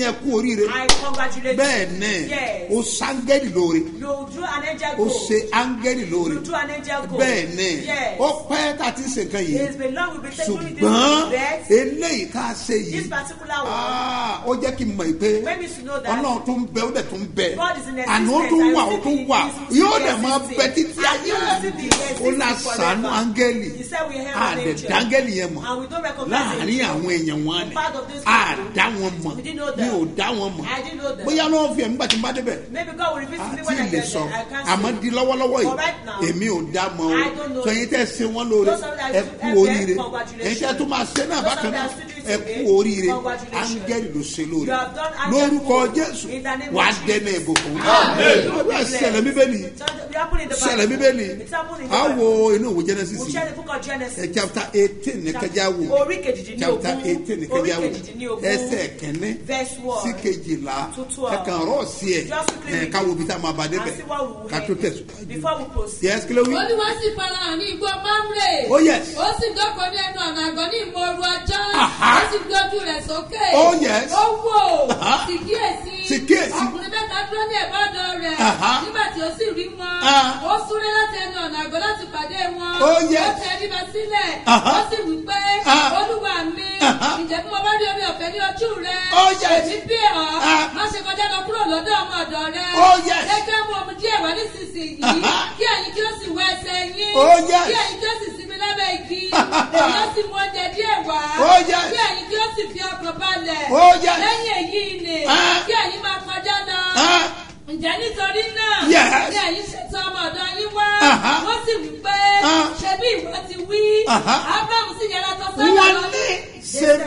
S1: ẹ kú oríire
S4: I congratulate
S1: bẹ́ẹ̀
S4: you.
S1: náà
S4: Yes.
S1: o sángẹ́lì lóore
S4: You do an angel
S1: o
S4: go.
S1: ṣe áńgẹ́lì lóore
S4: You do an angel go.
S1: bẹ́ẹ̀ náà
S4: Yes.
S1: ó pẹ́ tá a ti ń ṣe nǹkan yìí
S4: It's been long we've been taking this
S1: ṣùgbọ́n
S4: bet.
S1: eléyìí tá a ṣe yìí
S4: This particular one.
S1: ó jẹ́ kí n mọ̀ pé
S4: Made me to know that
S1: ọlọ́run tó ń bẹ ó dẹ̀ tó ń bẹ
S4: God is in existence.
S1: àná ó tún wà ó tún wà
S4: He is
S1: yóò dẹ̀ máa
S4: existing.
S1: bẹ títí
S4: And
S1: ayé
S4: he will still be existing
S1: ó la sànú
S4: forever.
S1: áńgẹ́lì
S4: He said we have an
S1: àdẹ̀
S4: angel.
S1: dáńgẹ́lì yẹn mọ̀
S4: And we don't recognize
S1: láàrin
S4: angel.
S1: àwọn èèyàn wọn ni
S4: Part of this people.
S1: àdá wọn mọ̀
S4: We didn't know
S1: mi
S4: that.
S1: ò dá wọn mọ̀
S4: I didn't know that.
S1: bóyá lọ́wọ́ fi ẹ̀mí gbà tí n bá débẹ̀
S4: Maybe God will reveal to me
S1: àti
S4: when I
S1: ilé
S4: get
S1: sọ
S4: there. I can't
S1: àmọ́
S4: say.
S1: di lọ́wọ́lọ́wọ́
S4: But right
S1: yìí
S4: now,
S1: èmi ò dá mọ́
S4: I don't
S1: o
S4: know.
S1: sọyìn tẹ́ ṣe wọ́n lóore
S4: Those of that
S1: ẹ
S4: do
S1: kú
S4: help
S1: oríire
S4: them, congratulations.
S1: ẹ̀yin tẹ́ tún máa ṣe náà
S4: Those
S1: bákan
S4: of
S1: náà
S4: that still do it
S1: ẹ
S4: again,
S1: kú oríire
S4: congratulations.
S1: áńgẹ́lì ló ṣe lóore
S4: You have done angel
S1: lórúkọ
S4: good.
S1: Jésù
S4: In the name of
S1: wà á
S4: Jesus.
S1: dẹ́nà ìbùkún
S4: Amen.
S1: ọgbà ṣẹlẹ̀ bíbélì
S4: So it happened in the Bible.
S1: ṣẹlẹ̀ bíbélì
S4: It happened in the
S1: á
S4: Bible.
S1: wo inú òwò Genesis
S4: We'll share the book of Genesis.
S1: chapter 18 ní kẹjá wò
S4: Orí kejìdínlógún.
S1: chapter 18 ní kẹjá wò
S4: Orí kejìdínlógún.
S1: ẹsẹ̀ kẹ́ni
S4: Verse one.
S1: sí kejìlá
S4: To 12.
S1: ẹ̀kan rọ̀ sí ẹ̀
S4: Just quickly read.
S1: ká wo bí tá a máa bá débẹ̀
S4: And see what we will
S1: ká tó
S4: hear.
S1: tẹ̀síwájú.
S4: Before we proceed.
S1: Yes, kí ló wí?
S10: Olúwa sì farahàn ní igbó Mamre.
S1: Oh, yes.
S10: Ó sì jókòó ní ẹnu ọ̀nà àgọ́ ní ìmọ̀ọ́rù ọjọ́.
S1: Aha.
S10: Ó sì gbé ojú rẹ̀ sókè.
S1: Oh, yes.
S10: Ó wò.
S1: Aha.
S10: Sì kíyèsí.
S1: Sì kíyèsí.
S10: Ọkùnrin mẹ́ta dúró ní ẹ̀bá ọ̀dọ̀ rẹ̀.
S1: Aha.
S10: Nígbà tí ó sì rí wọn.
S1: Ah.
S10: Ó súré láti ẹnu ọ̀nà àgọ́ láti pàdé wọn.
S1: Oh, yes.
S10: Ó tẹ ẹríba sílẹ̀.
S1: Aha.
S10: Ó sì wí pé
S1: Ah.
S10: Olúwa mi.
S1: Aha.
S10: Ǹjẹ́ bí mo bá rí orí ọ̀fẹ́ ní ojú rẹ̀?
S1: Oh, yes.
S10: Èmi bí ọ̀.
S1: Ah.
S10: Má ṣe kọjá lọ kúrò lọ́dọ̀ ọmọ ọ̀dọ̀ rẹ̀.
S1: Oh, yes.
S10: Gẹ́gẹ́ mú omi díẹ̀ wá nísinsìnyí.
S1: Aha.
S10: Kí ẹ̀yin kí ó sì wọ ẹsẹ̀ yín.
S1: Oh, yes.
S10: Kí ẹ̀yin kí ó sì sinmi lábẹ́ igi. Èyí ó sì mú oúnjẹ díẹ̀ wá.
S1: Oh, yes.
S10: Kí ẹ̀yin kí ó sì fi ọkàn balẹ̀.
S1: Oh, yes.
S10: Lẹ́yìn èyí ni
S1: Ah.
S10: kí ẹ̀yin máa kọjá lọ.
S1: Ah.
S10: Ǹjẹ́ nítorí náà
S1: Yes.
S10: ní ẹ̀yin ṣètò ọmọ ọ̀dọ̀ yín wá.
S1: Aha.
S10: Wọ́n sì wí pé
S1: Ah.
S10: ṣebí ìwọ ti wí.
S1: Aha.
S10: Ábúráhámù sì yára tọ̀ Sárà
S1: wọ́n
S10: lọ.
S1: ní ṣe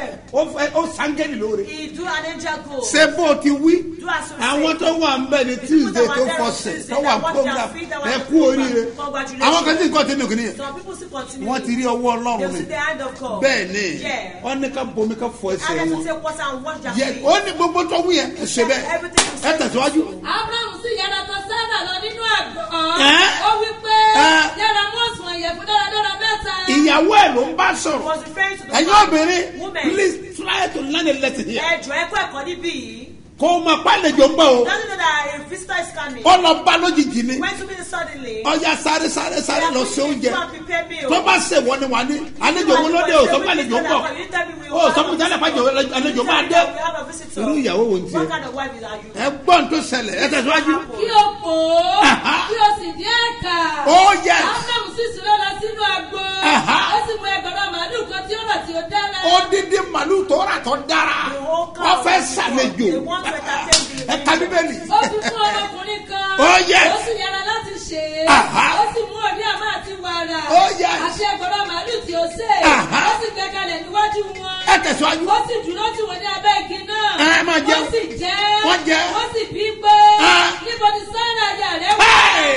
S1: ó sángẹ́lì lóore
S4: He do an angel go.
S1: ṣé bó o ti wí
S4: Do as you say.
S1: àwọn tó wà ń bẹ̀ ní Tuesday tó fọsẹ̀ tó wà program ẹ kú oríire àwọn kan tí nǹkan tẹ́lẹ̀ òkè nìyẹn
S4: Some people still continue.
S1: wọ́n ti rí ọwọ́
S4: They
S1: Ọlọ́run
S4: see
S1: ni
S4: the hand of God.
S1: bẹ́ẹ̀ ni
S4: Yeah.
S1: wọ́n ní ká bomi ká fọ ẹsẹ̀
S4: And then to
S1: wọn
S4: take water and wash their
S1: yẹ
S4: feet.
S1: ó ní gbogbo tó wí yẹn ẹ ṣe bẹ́ẹ̀
S4: Everything you
S1: ẹ
S4: say.
S1: tẹ̀síwájú.
S10: Ábúráhámù sì yára tọ̀ Sárà lọ nínú àgọ́.
S1: Ẹ́.
S10: Ó wí pé
S1: Ẹ́.
S10: yára mú òṣùwọ̀n ìyẹ̀fun dáradára mẹ́ta.
S1: ìyàwó ẹ̀ ló ń bá
S4: He
S1: sọ̀rọ̀
S4: was referring to the
S1: ẹ̀yin
S4: man,
S1: obìnrin
S4: woman.
S1: please try to learn a lesson here
S4: Ẹ jọ̀ọ́ ẹ kọ́ ẹ̀kọ́ níbí yìí.
S1: kó o máa pálẹ̀jọ ń bọ̀ o
S4: Doesn't know that a visitor is coming.
S1: ó lọ bá lójijì ni
S4: Went to me suddenly.
S1: ọjà sáré
S4: They
S1: lọ
S4: are
S1: sí oúnjẹ
S4: putting me to and prepare meal.
S1: tó bá ṣe wọ́n ni wà ní àlejò wọn lóde o sọ́kọ́ àlejò ń bọ̀ o sọ́kọ́ ìjà lẹ́pàá àlejò máa dé irú ìyàwó wo ń tiẹ̀
S4: What kind of wife is are you?
S1: ẹ gbọ́n tó ṣẹlẹ̀ ẹ tẹ̀síwájú.
S10: Kí o pò ó.
S1: Aha.
S10: Kí o sì dín ẹ̀ka.
S1: Oh, yes.
S10: Ábúráhámù sì súré lọ sínú agbo.
S1: Aha.
S10: Ó sì mú ẹgbẹ̀rún màálù kan tí ó rọ̀ tí ó dára.
S1: odidi màlúù tó rà tó dára wọ́n fẹ́ ṣàlejò ẹ ka bíbélì.
S10: Ó fi fún ọmọkùnrin kan.
S1: Oh, yes.
S10: Ó sì yára láti ṣe é.
S1: Aha.
S10: Ó sì mú òrí àmọ́ àti wàrà.
S1: Oh, yes.
S10: Àti ẹgbẹ̀rún màálù tí ó sè.
S1: Aha.
S10: Ó sì gbé kalẹ̀ níwájú wọn.
S1: ẹ tẹ̀síwájú.
S10: Ó sì dúró tì wọ́n ní abẹ́ igi náà.
S1: Ẹ máa jẹun.
S10: Wọ́n sì jẹ́.
S1: Wọ́n jẹ.
S10: Wọ́n sì bí pé.
S1: Ah.
S10: Níbo ni Sárà aya rẹ̀ wà?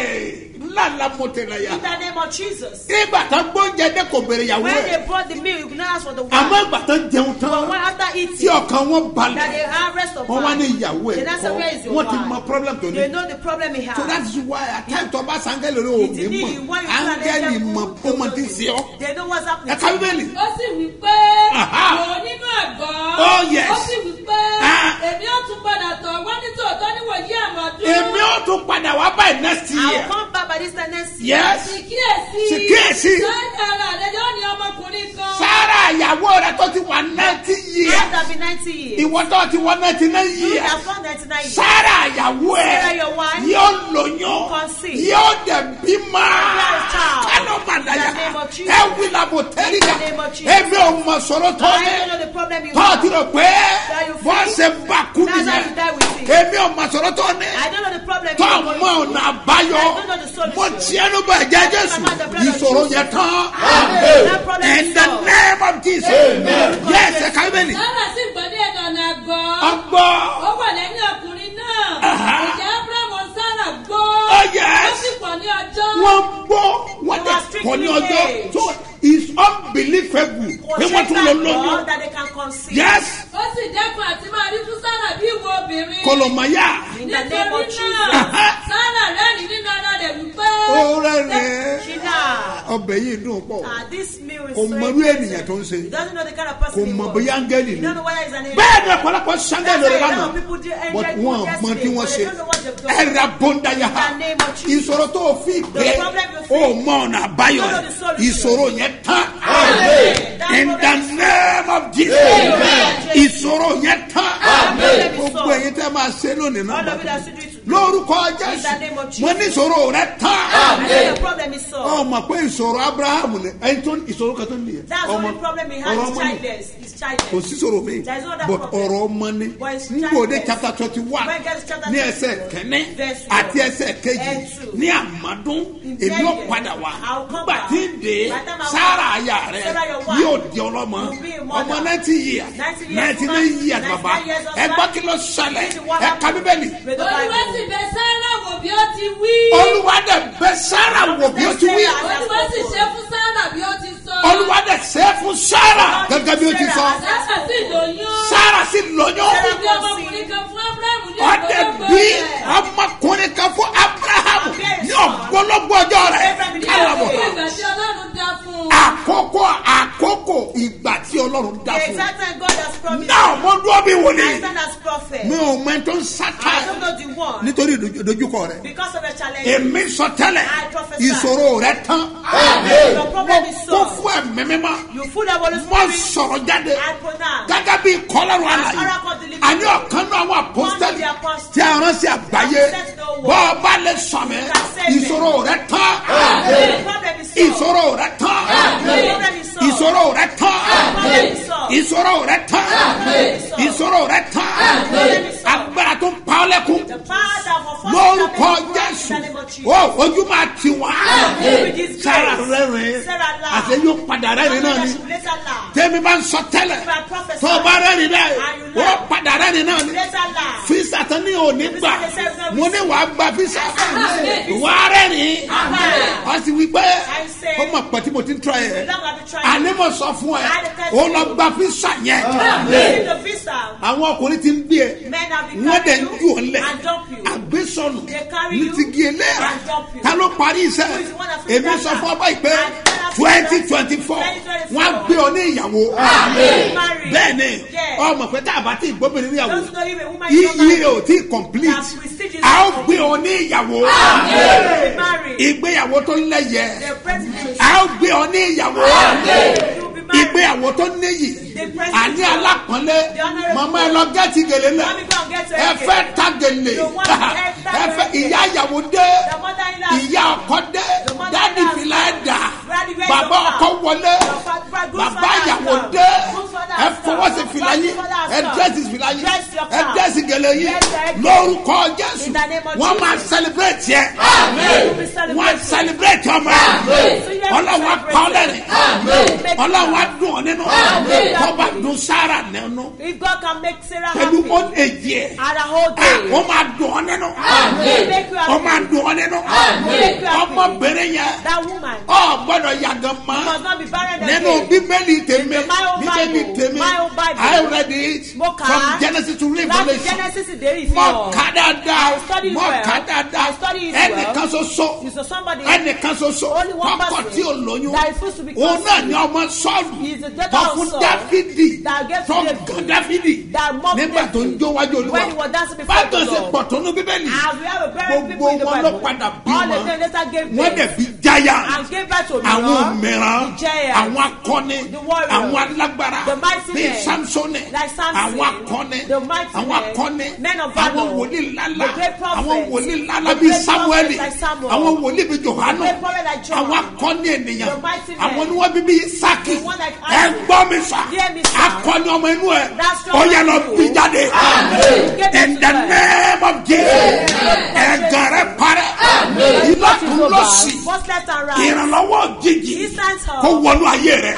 S1: lálá mọ̀tẹ́lá yá.
S4: In the name of Jesus.
S1: ìgbà tán gbóúnjẹ dé kò béèrè ìyàwó
S4: When
S1: ẹ̀.
S4: they brought the meal, you could not ask for the
S1: àmọ́
S4: wine.
S1: ìgbà tán jẹun
S4: But when
S1: tán
S4: after
S1: tí
S4: eating,
S1: ọkàn wọn
S4: that they
S1: balẹ̀
S4: have rest of
S1: wọ́n wá ní
S4: mind.
S1: ìyàwó ẹ̀
S4: Then that's where is
S1: kọ́
S4: your
S1: wọ́n ti
S4: wife.
S1: mọ problem tó
S4: They
S1: ní.
S4: know the problem he has.
S1: so that is why àtàwọn tó bá sangẹ́lì rẹ̀ ò ní
S4: Ìdí nìyí,
S1: mọ̀
S4: why you feel like
S1: áńgẹ́lì
S4: they're
S1: mọ̀ ó mọ̀ tí ń ṣe ọ́.
S4: They know what's happening.
S1: ẹ ka bíbélì.
S10: Ó sì wí pé.
S1: Aha.
S10: Wò nínú àgọ́.
S1: Oh, yes.
S10: Ó sì wí pé.
S1: Ah.
S10: Èmi ó tún padà tọ̀ wá ní tòótọ́ níwòyí àmọ́dún.
S1: èmi ó tún padà wá báyìí next
S4: I will
S1: year.
S4: come back by this time next year.
S1: yes.
S10: Sì kíyèsí.
S1: Sì kíyèsí.
S10: Sárà ara rẹ̀ yóò ní ọmọkùnrin kan.
S1: sára ìyàwó rẹ̀ tó ti wà 90 years.
S4: After be 90 years.
S1: ìwọ tó ti wọ 99
S4: You
S1: years.
S4: have gone 99 years.
S1: sára ìyàwó
S4: Sarah,
S1: ẹ̀
S4: your wife,
S1: yóò lóyún
S4: conceive.
S1: yóò dẹ̀ bímọ.
S4: have a child.
S1: kánò màdàyà
S4: In the name of Jesus.
S1: ẹ wí làbò tẹ́lẹ̀
S4: In the name of Jesus.
S1: èmi ò mọ̀ sọ̀rọ̀ tó
S4: I
S1: ní
S4: don't know the problem you
S1: tó ti
S4: have.
S1: rò pé
S4: That you
S1: wọ́n
S4: feel.
S1: ṣe bá kú
S4: That's how
S1: nìyẹn
S4: you die with it.
S1: èmi ò mọ̀ sọ̀rọ̀ tó ní
S4: I don't know the problem
S1: tó
S4: you are going
S1: mọ
S4: through.
S1: ọ̀nà àbáyọ
S4: I don't know the solution.
S1: mo tiẹ̀ ló bá ẹ̀jẹ̀ Jésù ìṣòro yẹn tán
S4: That problem is
S1: in the
S4: solved.
S1: name of Jesus yes ẹ ká bẹ́ẹ̀ ni
S10: Sárà sì gbọ́ ní ẹnu ọ̀nà àgọ́.
S1: ọgbọ́
S10: Ó wà lẹ́yìn ọkùnrin náà.
S1: Aha.
S10: Ìjà Ábúráhámù Sárà gbọ́.
S1: Oh, yes.
S10: Ó sì pọ̀ ní ọjọ́.
S1: wọ́n gbọ́ wọ́n
S4: They
S1: dẹ̀
S4: were
S1: kọ́ ní
S4: strictly
S1: ọjọ́
S4: aged.
S1: so it's unbelievable pé wọ́n tún lọ lóyún
S4: that they can conceive.
S1: yes
S10: Ó sì dẹ́kun àti máa rí fún Sárà bí ìwọ obìnrin.
S1: kọlọmọya
S4: In the name of
S10: Nítorí
S4: Jesus.
S10: náà, Sárà rẹ́rìn nínú ara rẹ̀ wípé.
S1: ó rẹ́rìn-ín
S4: She laughed.
S1: ọbẹ̀ yìí dùn pọ̀
S4: This meal is
S1: kò
S4: so
S1: mọ irú ènìyàn
S4: expensive.
S1: tó ń ṣe
S4: He doesn't know the kind of
S1: kò
S4: person he
S1: mọ
S4: was.
S1: bóyá áńgẹ́lì
S4: You
S1: ni
S4: don't know whether he's an angel.
S1: bẹ́ẹ̀ ni ọ̀pọ̀lọpọ̀ sáńgẹ́lì
S4: That's
S1: rẹ̀
S4: why a lot
S1: lánàá
S4: of people do
S1: but
S4: angel
S1: wọn
S4: food
S1: mọ tí
S4: yesterday,
S1: wọ́n
S4: but
S1: ṣe
S4: they don't know what they've done.
S1: ẹ̀rà bóńdáyà
S4: In the name of Jesus.
S1: ìṣòro tó o fi gbé
S4: The problem you
S1: o
S4: face.
S1: mọ ọ̀nà àbáyọ
S4: You know the solution.
S1: ìṣòro yẹn tán
S4: Amen. That
S1: in the
S4: problem is
S1: name of Jesus
S4: Amen.
S1: ìṣòro yẹn tán
S4: Amen.
S1: gbogbo ẹ̀yin tẹ́ máa ṣe lónìí
S4: all
S1: náà
S4: of it that should do it today.
S1: lórúkọ
S4: In the name of
S1: Jésù
S4: Jesus.
S1: mo ní ìṣòro rẹ tán
S4: And the problem is solved.
S1: ọmọ pé ìṣòro Abrahamu ni ẹni tó ìṣòro kan tó nìyẹn
S4: That's the only problem he has.
S1: ọ̀rọ̀
S4: Is
S1: ọmọ ni
S4: childless. He's
S1: kò
S4: childless.
S1: sí ìṣòro mi
S4: There is no other
S1: but
S4: problem.
S1: ọ̀rọ̀ ọmọ ni
S4: But it's
S1: nígbòde
S4: childless.
S1: chapter 21
S4: When it gets to chapter
S1: ní
S4: 21,
S1: ẹsẹ̀ kẹ́ní
S4: verse
S1: àti
S4: 1
S1: ẹsẹ̀ kejì
S4: and 2.
S1: ní àmọ́dún
S4: In
S1: èmi ò
S4: 10
S1: padà wá
S4: I'll come
S1: nígbà
S4: back.
S1: tí ń dé
S4: By the time I
S1: Sára
S4: come,
S1: aya rẹ
S4: Sarah, your wife,
S1: yóò di ọlọ́mọ
S4: will be a mother.
S1: ọmọ 90 years 99 years bàbá
S4: 99 years of
S1: ẹ gbọ́
S4: life.
S1: kí ló ṣẹlẹ̀
S4: This is what
S1: ẹ ka
S4: happened
S1: Bíbélì
S4: with the
S10: Olúwa
S4: Bible.
S10: sì bẹ Sárà wò bí ó ti wí.
S1: Olúwa dẹ̀ bẹ Sára wò bí ó ti wí
S10: Olúwa sì ṣe fún Sárà bí ó ti sọ.
S1: Olúwa dẹ̀ ṣe é fún Sára gẹ́gẹ́ bí ó ti sọ
S10: Sárà sì lóyún.
S1: Sára sì lóyún.
S10: Ó bí ọmọkùnrin kan fún Ábúráhámù ní
S1: ọdẹ
S10: ọ̀pọ̀lọpọ̀
S1: bí
S10: rẹ̀.
S1: ọmọkùnrin kan fún Abrahamu ní ọ̀pọ̀lọpọ̀ ọjọ́ rẹ̀ kálọ̀bọ̀
S10: Ìgbà tí Ọlọ́run dá fún un.
S1: àkókò ìgbà tí Ọlọ́run dá
S4: The
S1: fún
S4: exact time God has promised.
S1: náà mo dúró bí
S4: I
S1: wòlíì
S4: stand as prophet.
S1: mi ò mọ tó ń
S4: I
S1: sátá
S4: don't know the one.
S1: nítorí ìdojúkọ rẹ̀
S4: Because of a challenge.
S1: èmi sọ tẹ́lẹ̀
S4: I prophesy.
S1: ìṣòro rẹ̀ tán
S4: Your problem is
S1: kó
S4: solved.
S1: fún ẹ̀mí mímọ́
S4: You full of Holy
S1: mo
S4: Spirit.
S1: sọ̀rọ̀ jáde
S4: I pronounce.
S1: gẹ́gẹ́ bí kọ́lọ́run àlàyé
S4: oracle delivery.
S1: àní ọ̀kan náà àwọn apostoli
S4: One of the apostles.
S1: tí a rán sí àgbáyé
S4: Set the world.
S1: bọ́ ọba lè sọ̀mẹ́
S4: You can save me.
S1: ìṣòro rẹ̀ tán
S4: The problem is solved.
S1: ìṣòro rẹ̀ tán
S4: The problem is solved.
S1: ìṣòro rẹ̀ tán
S4: The problem is solved.
S1: ìṣòro rẹ̀ tán ìṣòro rẹ̀ tán agbára tó ń pa ọ́ lẹ́kún
S4: The power that will force
S1: lórúkọ
S4: you to be
S1: Jésù
S4: in the name of Jesus.
S1: ó ojú máa tì wá
S4: With his grace.
S1: Sára rẹ́rìn
S4: Sarah laughed.
S1: àti yóò padà rẹ́rìn náà ni
S4: She later laughed.
S1: tẹ́mi bá ń sọ tẹ́lẹ̀
S4: If I prophesy,
S1: tó o bá rẹ́rìn náà
S4: and you
S1: ó
S4: laugh,
S1: padà rẹ́rìn náà ni
S4: later laugh.
S1: fisa tán ní òní gbà mo ní wàá gba fisa wàá rẹ́rìn wọ́n sì wí pé ó mọ̀ pẹ́ tí mo ti ń tọ́ ẹ̀
S4: Long have you tried?
S1: àní mo sọ fún ẹ ó lọ gba fisa yẹn
S4: Receive the visa.
S1: àwọn ọkùnrin ti ń gbé ẹ
S4: Men have been
S1: wọ́n dẹ̀ ń
S4: carrying
S1: jù
S4: you
S1: ọ́ lẹ̀
S4: and dump you.
S1: àgbésọ̀nù
S4: They carry
S1: ní
S4: you
S1: ti gé eléyà
S4: and dump you.
S1: ta ló parí iṣẹ́
S4: Who is the one that finished
S1: èmi
S4: that
S1: sọ
S4: task?
S1: fún ọba ìpè
S4: And the one that
S1: 2024 wọ́n á gbé ọ ní ìyàwó
S4: Married.
S1: bẹ́ẹ̀ ni
S4: Yes.
S1: ọmọ pé tá a bá ti gbóbìnrin níyàwó
S4: Don't know if a woman is not
S1: iyì
S4: married.
S1: ò tí complete
S4: That prestige is
S1: a ó
S4: not
S1: gbé ọ ní ìyàwó
S4: Be married.
S1: ìgbéyàwó tó lẹ́yẹ
S4: The president
S1: a ó gbé ọ ní ìyàwó
S4: will be married.
S1: ìgbéyàwó tó níyì
S4: The president
S1: àní alápọ̀nlé
S4: The honorable
S1: màmá ẹ lọ gẹ́tì gèlè lẹ̀
S4: Mommy, go and get your
S1: ẹ
S4: head.
S1: fẹ́ ta gèlè
S4: You want to head that
S1: ẹ fẹ́
S4: way.
S1: ìyá ìyàwó dé
S4: The mother-in-law.
S1: ìyá ọkọ dé
S4: The mother-in-law.
S1: dádì fìlà ẹ̀ dà
S4: Daddy, where's
S1: bàbá
S4: your
S1: ọkọ
S4: car?
S1: wọlé
S4: Your father, good
S1: bàbá
S4: father has
S1: ìyàwó
S4: come.
S1: dé
S4: Good father
S1: ẹ
S4: has
S1: fọwọ́
S4: come.
S1: sí fìlà yín
S4: Good father has
S1: ẹ
S4: come.
S1: dẹ́sì fìlà yín
S4: Dress your
S1: ẹ
S4: car.
S1: dẹ́sì gèlè yín
S4: Dress your head.
S1: lórúkọ Jésù
S4: In the name of
S1: wọ́n máa
S4: Jesus.
S1: celebrate yẹ
S4: You'll be celebrating.
S1: wọ́n celebrate ọmọ ọlọ́run á pa ọ́ lẹ́rìn ọlọ́run á dùn ọ́ nínú ọba dùn Sára nínú
S4: If God can make Sarah
S1: pẹ̀lú
S4: happy
S1: old age yẹ
S4: at a whole day,
S1: ó máa dùn ọ́ nínú
S4: make you
S1: ó máa
S4: happy.
S1: dùn ọ́ nínú
S4: Make you happy.
S1: ọmọbìnrin yẹn
S4: That woman
S1: ọ gbọ́dọ̀ yàgàn mọ́
S4: must not be barren
S1: nínú
S4: again.
S1: bíbélì tèmi
S4: In my own
S1: bíbélì
S4: Bible,
S1: tèmi
S4: my own Bible.
S1: I read it
S4: Mo kà á.
S1: from Genesis to
S4: Láti
S1: Revelation
S4: Genesis ìdérí sí
S1: mọ
S4: ọ.
S1: ká dáadáa
S4: I study it
S1: mọ
S4: well.
S1: ká dáadáa
S4: I study it well.
S1: ẹnìkan ṣoṣo
S4: You saw somebody.
S1: ẹnìkan ṣoṣo
S4: Only one
S1: tọkọ
S4: person
S1: tí ò lóyún
S4: that is supposed to be
S1: òun náà
S4: conceived.
S1: ni ọmọ Sọ́ọ̀lù
S4: He is the daughter
S1: tó
S4: of
S1: fún
S4: Saul
S1: Dáfídì
S4: that gave
S1: tó
S4: David.
S1: gàn Dáfídì
S4: That mocked
S1: nígbà tó ń
S4: David
S1: jó wájú Olúwa
S4: when he was dancing before
S1: bákan
S4: the
S1: ṣe
S4: Lord.
S1: pọ̀ tó ní bíbélì
S4: And we have a very people in the
S1: gbogbo wọn ló
S4: Bible.
S1: padà bí
S4: All
S1: wọn
S4: of them later gave
S1: wọ́n
S4: birth
S1: dẹ̀ bí jáyà
S4: and gave birth to
S1: àwọn
S4: Mìíràn,
S1: mìíràn
S4: the giants,
S1: àwọn akọni
S4: the warriors,
S1: àwọn alágbára
S4: the mighty
S1: bíi
S4: men,
S1: Samsoni
S4: like Samson,
S1: àwọn akọni
S4: the mighty
S1: àwọn
S4: men,
S1: akọni
S4: men of
S1: àwọn
S4: valor,
S1: wòlíì ńláńlá
S4: the great prophets,
S1: àwọn wòlíì ńláńlá
S4: the
S1: bíi
S4: great
S1: Samueli
S4: prophets like Samuel,
S1: àwọn wòlíì bíi Johanu
S4: the great prophet like John,
S1: àwọn akọni ènìyàn
S4: the mighty men,
S1: àwọn ni wọ́n bí bíi Isaki
S4: the one like
S1: ẹ
S4: Isaac.
S1: gbọ́ mi sà
S4: Hear me, sir.
S1: akọni ọmọ inú ẹ
S4: That's strong
S1: ó yẹ lọ
S4: people.
S1: bí jáde
S4: Get
S1: in
S4: it
S1: the
S4: to
S1: name of Jesus ẹ̀gàn rẹ parẹ́ ìlọ́kùn lọ́sì
S4: both left and right.
S1: ìrànlọ́wọ́ òjijì
S4: Instant help.
S1: kó wọnú ayé rẹ̀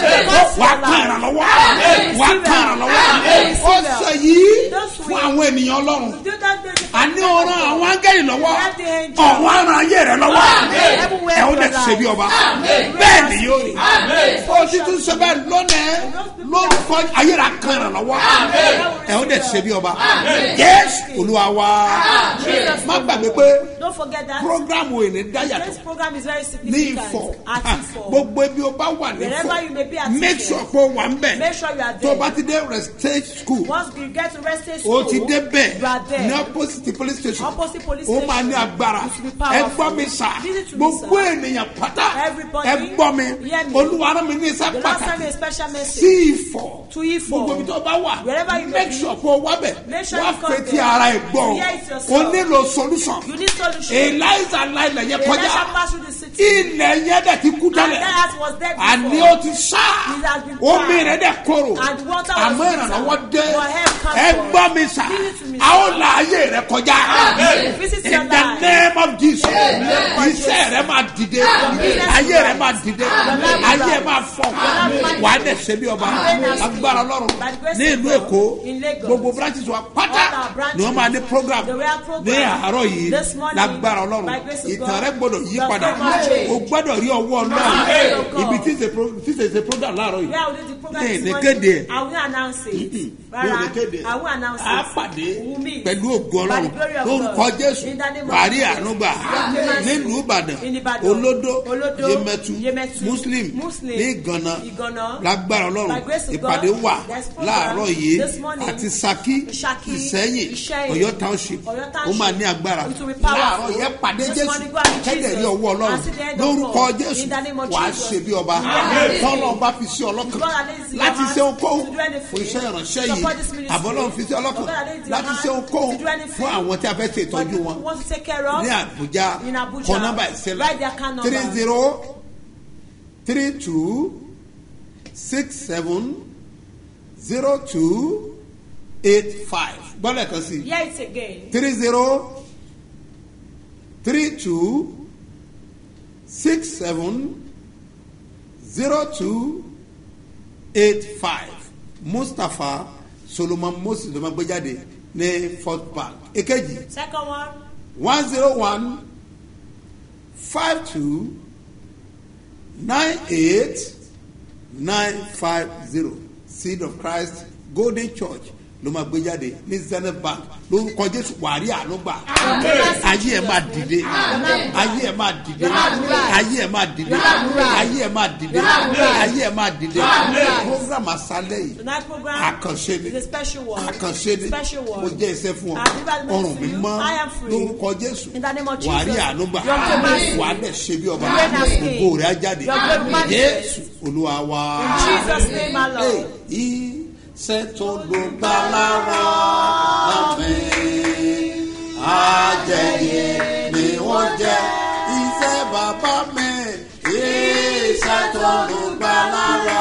S1: wà á kàn ìrànlọ́wọ́ wà á kàn ìrànlọ́wọ́ ó sọ yìí fún àwọn ènìyàn Ọlọ́run
S4: Do that thing.
S1: àní ọ̀ràn àwọn áńgẹ́lì lọ́wọ́ ọ̀wọ́ àrùn ayé rẹ̀ lọ́wọ́ ẹ̀ ó dẹ̀ ṣe bí ọba bẹ́ẹ̀ ni yóò rí ó ti tún ṣe bẹ́ẹ̀ lónìí lórúkọ ayé rẹ̀ kàn ìrànlọ́wọ́ ẹ̀ ó dẹ̀ ṣe bí ọba Jésù Olúwa wa má gbàgbé pé
S4: Don't forget that.
S1: program wo ni da
S4: This
S1: yàtọ̀
S4: program is very
S1: ní
S4: significant.
S1: Ifọ̀
S4: At Ifọ̀.
S1: gbogbo ibi o bá wà ní
S4: Wherever you may be at
S1: Ifọ̀ make
S4: Ifọ̀.
S1: sure pé o wà ń bẹ̀
S4: Make sure you are
S1: tó o bá
S4: there.
S1: ti dé Restage school
S4: Once you get to rest stage
S1: o
S4: school,
S1: ti dé bẹ́ẹ̀
S4: you are there.
S1: ní opposite police station
S4: Opposite police
S1: o
S4: station.
S1: máa ní agbára
S4: It will be
S1: ẹ
S4: powerful.
S1: gbọ́ mi sà
S4: Listen to me,
S1: gbogbo
S4: sir.
S1: ènìyàn pátá
S4: Everybody,
S1: ẹ gbọ́ mi
S4: hear me.
S1: Olúwa rán mi ní
S4: The
S1: iṣẹ́
S4: Lord sent me
S1: pàtàkì
S4: a special message
S1: sí Ifọ̀
S4: to Ifọ̀.
S1: gbogbo ibi tó bá wà
S4: Wherever you may
S1: make
S4: be.
S1: sure pé o wá bẹ̀
S4: Make sure
S1: wá
S4: you come
S1: fetí
S4: there.
S1: ara ẹ̀ gbọ́
S4: Hear it yourself.
S1: o nílò solution
S4: You need solution.
S1: Eliza láìlẹ̀ yẹn kọjá
S4: Elisha passed through the city.
S1: ilẹ̀ yẹn dẹ̀ ti kú
S4: And
S1: tẹ́lẹ̀
S4: that was dead before.
S1: àní ó ti sá
S4: It has been
S1: omi
S4: dry.
S1: rẹ̀ dẹ̀ korò
S4: And water was
S1: àmọ́
S4: bitter.
S1: ìrànlọ́wọ́ dé
S4: Your help comes
S1: ẹ
S4: forth.
S1: gbọ́ mi sà
S4: Listen to me,
S1: a ó
S4: sir.
S1: la ayé rẹ̀ kọjá
S4: Visit
S1: in
S4: your
S1: the
S4: life.
S1: name of Jesus
S4: Amen.
S1: iṣẹ́ rẹ̀ máa dìde
S4: business
S1: ayé
S4: will
S1: rẹ̀ máa
S4: rise.
S1: dìde
S4: Your life will
S1: ayé
S4: rise.
S1: máa fọ́
S4: life
S1: wà á dẹ̀ ṣe bí ọba
S4: Amen.
S1: agbára Ọlọ́run
S4: By the grace
S1: ní
S4: of
S1: ìlú
S4: God,
S1: Èkó
S4: in Lagos,
S1: gbogbo branches wa pátá
S4: all our branches,
S1: ni wọ́n máa ní program
S4: they will have program
S1: ní àárọ̀ yìí
S4: this morning,
S1: lágbára Ọlọ́run
S4: by grace of
S1: ìtàn
S4: God,
S1: rẹ̀ gbọ́dọ̀ yí
S4: the
S1: padà
S4: program change.
S1: o gbọ́dọ̀ rí ọwọ́
S4: By grace of
S1: Ọlọ́run
S4: God.
S1: ibi tí ṣe program láàárọ̀ yìí
S4: Where will the program
S1: ní
S4: this
S1: ní
S4: morning?
S1: kéde ẹ̀
S4: I will announce it.
S1: ní
S4: Rárá,
S1: ní kéde
S4: I will announce
S1: ẹ̀ á
S4: it.
S1: pàdé
S4: We will meet.
S1: pẹ̀lú ògo
S4: By
S1: Ọlọ́run
S4: the glory of
S1: lórúkọ
S4: God.
S1: Jésù
S4: In the name of
S1: wàrí
S4: Jesus.
S1: ànúgbà
S4: Amen.
S1: nílùú Ìbàdàn
S4: In Ìbàdàn,
S1: Olódó
S4: Olódó,
S1: Yemẹtu
S4: Yemẹtu,
S1: Muslim
S4: Muslim,
S1: ní Ìgànnà
S4: Ìgànnà,
S1: lágbára Ọlọ́run
S4: by grace of
S1: ìpàdé
S4: God,
S1: wà
S4: there's program
S1: láàárọ̀ yìí
S4: this morning,
S1: àti Ṣakí
S4: Ṣakí,
S1: Ìṣẹ́yìn
S4: Ìṣẹ́yìn,
S1: Ọ̀yọ́ Township
S4: Ọ̀yọ́
S1: ó
S4: Township.
S1: máa ní agbára
S4: It will be powerful.
S1: láàárọ̀ yẹn pàdé
S4: This
S1: Jésù
S4: morning, go and meet
S1: kẹ́dẹ̀ rí
S4: Jesus.
S1: ọwọ́ Ọlọ́run
S4: And see the end of
S1: lórúkọ
S4: God.
S1: Jésù
S4: In the name of
S1: wàá
S4: Jesus.
S1: ṣe bí ọba
S4: Amen.
S1: tọ́lọ́ bá fi sí ọlọ́kàn
S4: God has laid it in
S1: láti
S4: your
S1: ṣe
S4: hands
S1: ohunkóhun
S4: to do anything.
S1: fún iṣẹ́ ìránṣẹ́ yìí
S4: Support this ministry.
S1: àbọ̀lọ́run fi sí ọlọ́kàn
S4: God has laid it in your
S1: láti ṣe
S4: hands
S1: ohunkóhun
S4: to do anything.
S1: fún àwọn tí a fẹ́ ṣe ìtọ́jú
S4: But
S1: wọn
S4: you want to take care of
S1: ní Àbújá
S4: in Abuja.
S1: kọ nọ́mbà ìṣẹ̀lẹ̀
S4: Write their account number.
S1: 3032670285 gbọ́dọ̀ kan sí
S4: Hear it again.
S1: 3032670285 Mustapha Solomon Moses ló máa gbé jáde ní Fort Park èkejì
S4: Second one.
S1: 101 52 98 950 Seed of Christ Golden Church ló máa gbé jáde ní Zenith Bank lórúkọ Jésù wàrí ànúgbà ayé ẹ̀ máa dìde ayé ẹ̀ máa dìde ayé ẹ̀ máa dìde ayé ẹ̀ máa dìde ayé ẹ̀ máa dìde program àṣálẹ́ yìí
S4: Tonight program
S1: àkànṣe ni
S4: is a special one.
S1: àkànṣe ni
S4: Special one.
S1: mo jẹ́ iṣẹ́ fún ọ
S4: I give advice
S1: ọrùn
S4: to
S1: mi
S4: you.
S1: mọ́
S4: I am free.
S1: lórúkọ Jésù
S4: In the name of Jesus.
S1: wàrí ànúgbà
S4: Your mercy.
S1: wà á dẹ̀ ṣe bí ọba
S4: Reign as king.
S1: ògo rẹ̀ á jáde
S4: Your glory manifest.
S1: Jésù Olúwa wa.
S4: In Jesus' name, our Lord.
S1: Iṣẹ́ tó ló gbà lára àmín àjẹyè ni wọ́n jẹ́ iṣẹ́ bàbá mi. Iṣẹ́ tó ló gbà lára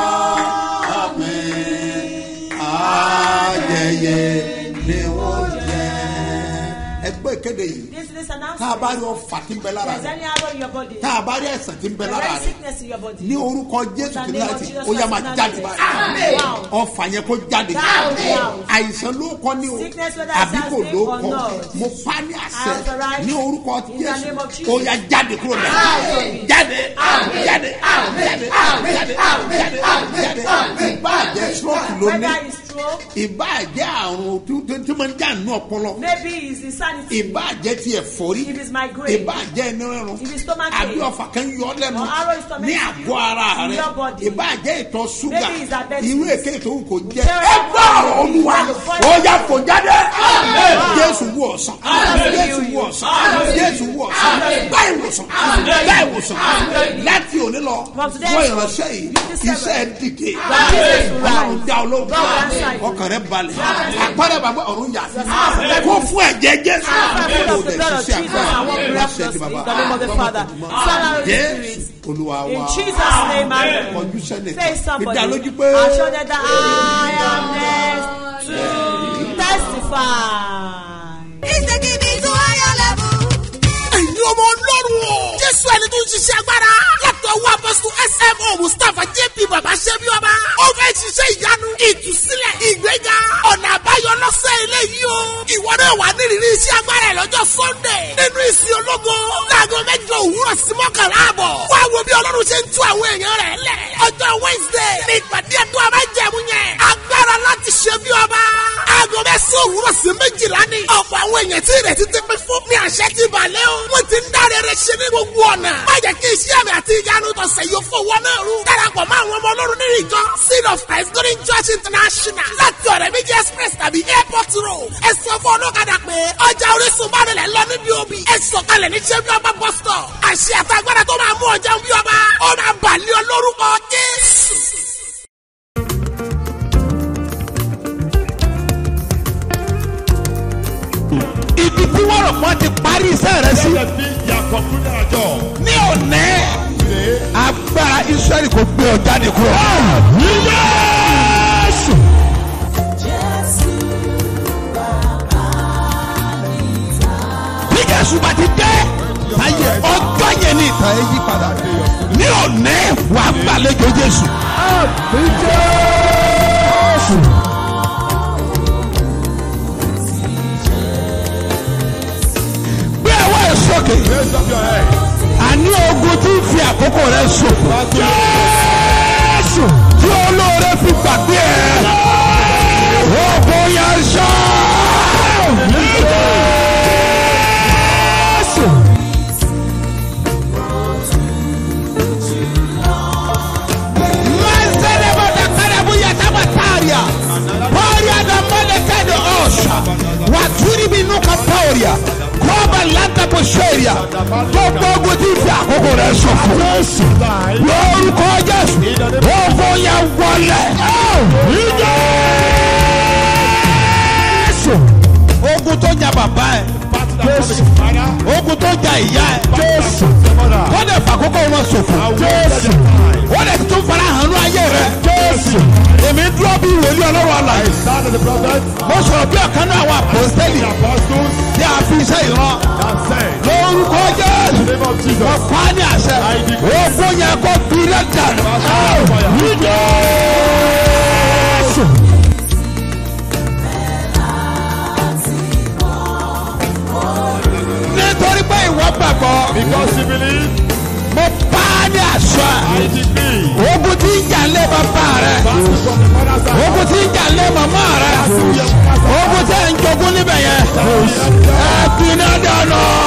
S1: àmín àjẹyè ni wọ́n jẹ́. Ẹgbẹ́ ìkéde yìí.
S4: This
S1: Tá a
S4: announcement.
S1: bá rí ọfà tí ń bẹ lára
S4: There's
S1: rẹ̀.
S4: any arrow in your body.
S1: Tá a bá rí ẹ̀sán tí ń bẹ
S4: There's
S1: lára
S4: any
S1: rẹ̀.
S4: sickness in your body.
S1: Ní orúkọ Jésù
S4: In the
S1: Kristi
S4: name of
S1: láti
S4: Jesus
S1: ó yá máa
S4: Christ of
S1: jáde
S4: Nazareth.
S1: báyìí.
S4: Wow.
S1: Ọfà yẹn kó jáde.
S4: Down.
S1: Àìsàn ló kọ́ ní o
S4: Sickness, whether
S1: àbí
S4: it's
S1: kò
S4: sick
S1: ló
S4: or
S1: kọ́.
S4: not.
S1: Mo pa ní àṣẹ
S4: Authorize.
S1: ní orúkọ
S4: In the name of
S1: Jésù
S4: Jesus.
S1: ó yá jáde kúrò lẹ̀.
S4: Out.
S1: Jáde jáde jáde jáde jáde. Ìbáàjẹ́ stroke ló ní.
S4: Whether it's stroke,
S1: Ìbáàjẹ́ àrùn tí mo ń jà nínú ọpọlọ.
S4: maybe it's insanity.
S1: Ìbáàjẹ́ ti ẹ̀fọ́rí.
S4: If it's migraine.
S1: Ìbáàjẹ́ inú rírun.
S4: If it's stomach
S1: Àbí
S4: ache.
S1: ọfà kan yọ ọ́ lẹ́nu
S4: Or arrow is tormenting
S1: ní àgọ́ ara
S4: in
S1: rẹ̀.
S4: your body.
S1: Ìbáàjẹ́ ìtọ̀ ṣúgà.
S4: Maybe it's diabetes.
S1: Irú èké ètò òun kò jẹ́.
S4: Tell
S1: Ẹ gbọ́ ọ̀rọ̀ Olúwa. Ó yá kò jáde. Jésù wú ọ̀sán. Jésù wú ọ̀sán. Jésù wú ọ̀sán. Gbá ìwòsàn. Gbá ìwòsàn. Láti òní lọ, wọ́n ìránṣẹ́ yìí, iṣẹ́ ẹ̀ dìde. Ọlọ́run dá olóògùn. Ọkàn rẹ̀ balẹ̀. Àpárẹ̀ bàbá ọ̀run yà sí. Kó fún ẹ̀jẹ̀ Jésù. Kó dẹ̀ ṣiṣẹ́ àgbà. Láṣẹ ti bàbá. Jésù Olúwa wa.
S4: In Jesus' name, I
S1: Kọjú sẹ́nẹ̀.
S4: say somebody.
S1: Ìdá lójú pé.
S4: I show that I am next to testify.
S5: He's taking me to higher level.
S6: ẹ̀yin ọmọ Ọlọ́run o. Jésù ẹni tó ń ṣiṣẹ́ agbára látọwọ́ apọ́sítélì apọ́sítù SMO Mustapha JP bàbá ṣẹ́bí ọba. Ó fẹ́ ṣiṣẹ́ ìyanu, ìtúsílẹ̀, ìgbéga, ọ̀nà àbáyọ lọ́sẹ̀ ilé yìí o. Ìwọ náà wà nírìírí iṣẹ́ agbára ẹ̀ lọ́jọ́ Sunday. Nínú ìsìn ológo, láago 8 òwúrọ̀ sí 11 àbọ̀. Wá wo bí Ọlọ́run ṣe ń tú àwọn èèyàn rẹ̀ lẹ̀. Ọjọ́ Wednesday ní ìpàdé ẹ̀tọ́ àbájẹ̀mú yẹn. Agbára láti ṣe bí ọba. Aago 9 òwúrọ̀ sí 12 ní. Ọ̀pọ̀ àwọn èèyàn tí ìrètí ti pín fún ní àṣẹ ti balẹ̀ o. Wọ́n ti ń dáre rẹ̀ ṣe ní gbogbo ọ̀nà. Má jẹ́ kí iṣẹ́ àmì àti ìyanu tọ̀sẹ̀ yóò fowó náà rú. Darapọ̀ mọ́ àwọn ọmọ Ọlọ́run nínú ìjọ Seed of Christ Golden Church International. Láti ọ̀rẹ́ méjì express tàbí airport road. Ẹ sọ fún ọlọ́kadà pé ọjà Orísun bá rẹ̀ lọ níbi òbí. Ẹ sọ̀kalẹ̀ ní ṣẹ́bí ọba bus stop. Àṣẹ àtàgbàdà tó máa mú ọjà bí ọba. Ó máa bàlẹ́ olórúkọ Jésù.
S11: Ibi tí wọ́n rò wọ́n ti parí iṣẹ́ rẹ sí. Ní òní, agbára Ísírẹ́lì kò gbé ọ jáde kúrò. Jésù. Bí Jésù bá ti dé, ọjọ́ yẹn ni ìtàn yí padà. Ní òní, wàá gbàlejò Jésù. Jésù. Sókè. Àní ogun tí ń fi àkókò rẹ ṣòfò. Jésù tí olóore fi gbàgbé ẹ. Ogun yẹn ṣọ́. Jésù. Mẹ́sẹ̀lẹ̀ bọ̀dẹ̀ kẹ́lẹ́ bú yàtá bàtàríà. Pọ́ọ̀rìà dà mọ́lẹ̀ kẹ́dọ̀ ọ̀ṣà. Wà túrí bí nù ká pọ́ọ̀rìà. Kọ́ba lanta bọ̀ṣẹ́rìà. Gbogbo ogun tí ń fi àkókò rẹ̀ ṣòfò. Lórúkọ Jésù. Ogun yẹn wọlé. Jésù. Ogun tó jà bàbá ẹ̀. Jésù. Ogun tó jà ìyá ẹ̀. Jésù. Wọ́n lè fàkókò wọn ṣòfò. Jésù. Wọ́n lè tún fara hàn ní ayé rẹ̀. Jésù. Èmi dúró bí ìwòlí Ọlọ́run àlàyé. Mo sọ̀rọ̀ bí ọ̀kan náà àwọn àpòstélì. Tí a fi iṣẹ́ ìran. Lórúkọ Jésù. Wọ́n pa á ní àṣẹ. Ogun yẹn kó fi lẹ́dàá. Jésù. Nítorí pé ìwọ gbàgbọ́.
S12: Because you believe.
S11: Mo pa á ní àṣẹ. Ogun tí ń jà lé bàbá rẹ̀. Ogun tí ń jà lé màmá rẹ̀. Ogun tí ń jogún níbẹ̀ yẹn. Ẹ fi iná dáná.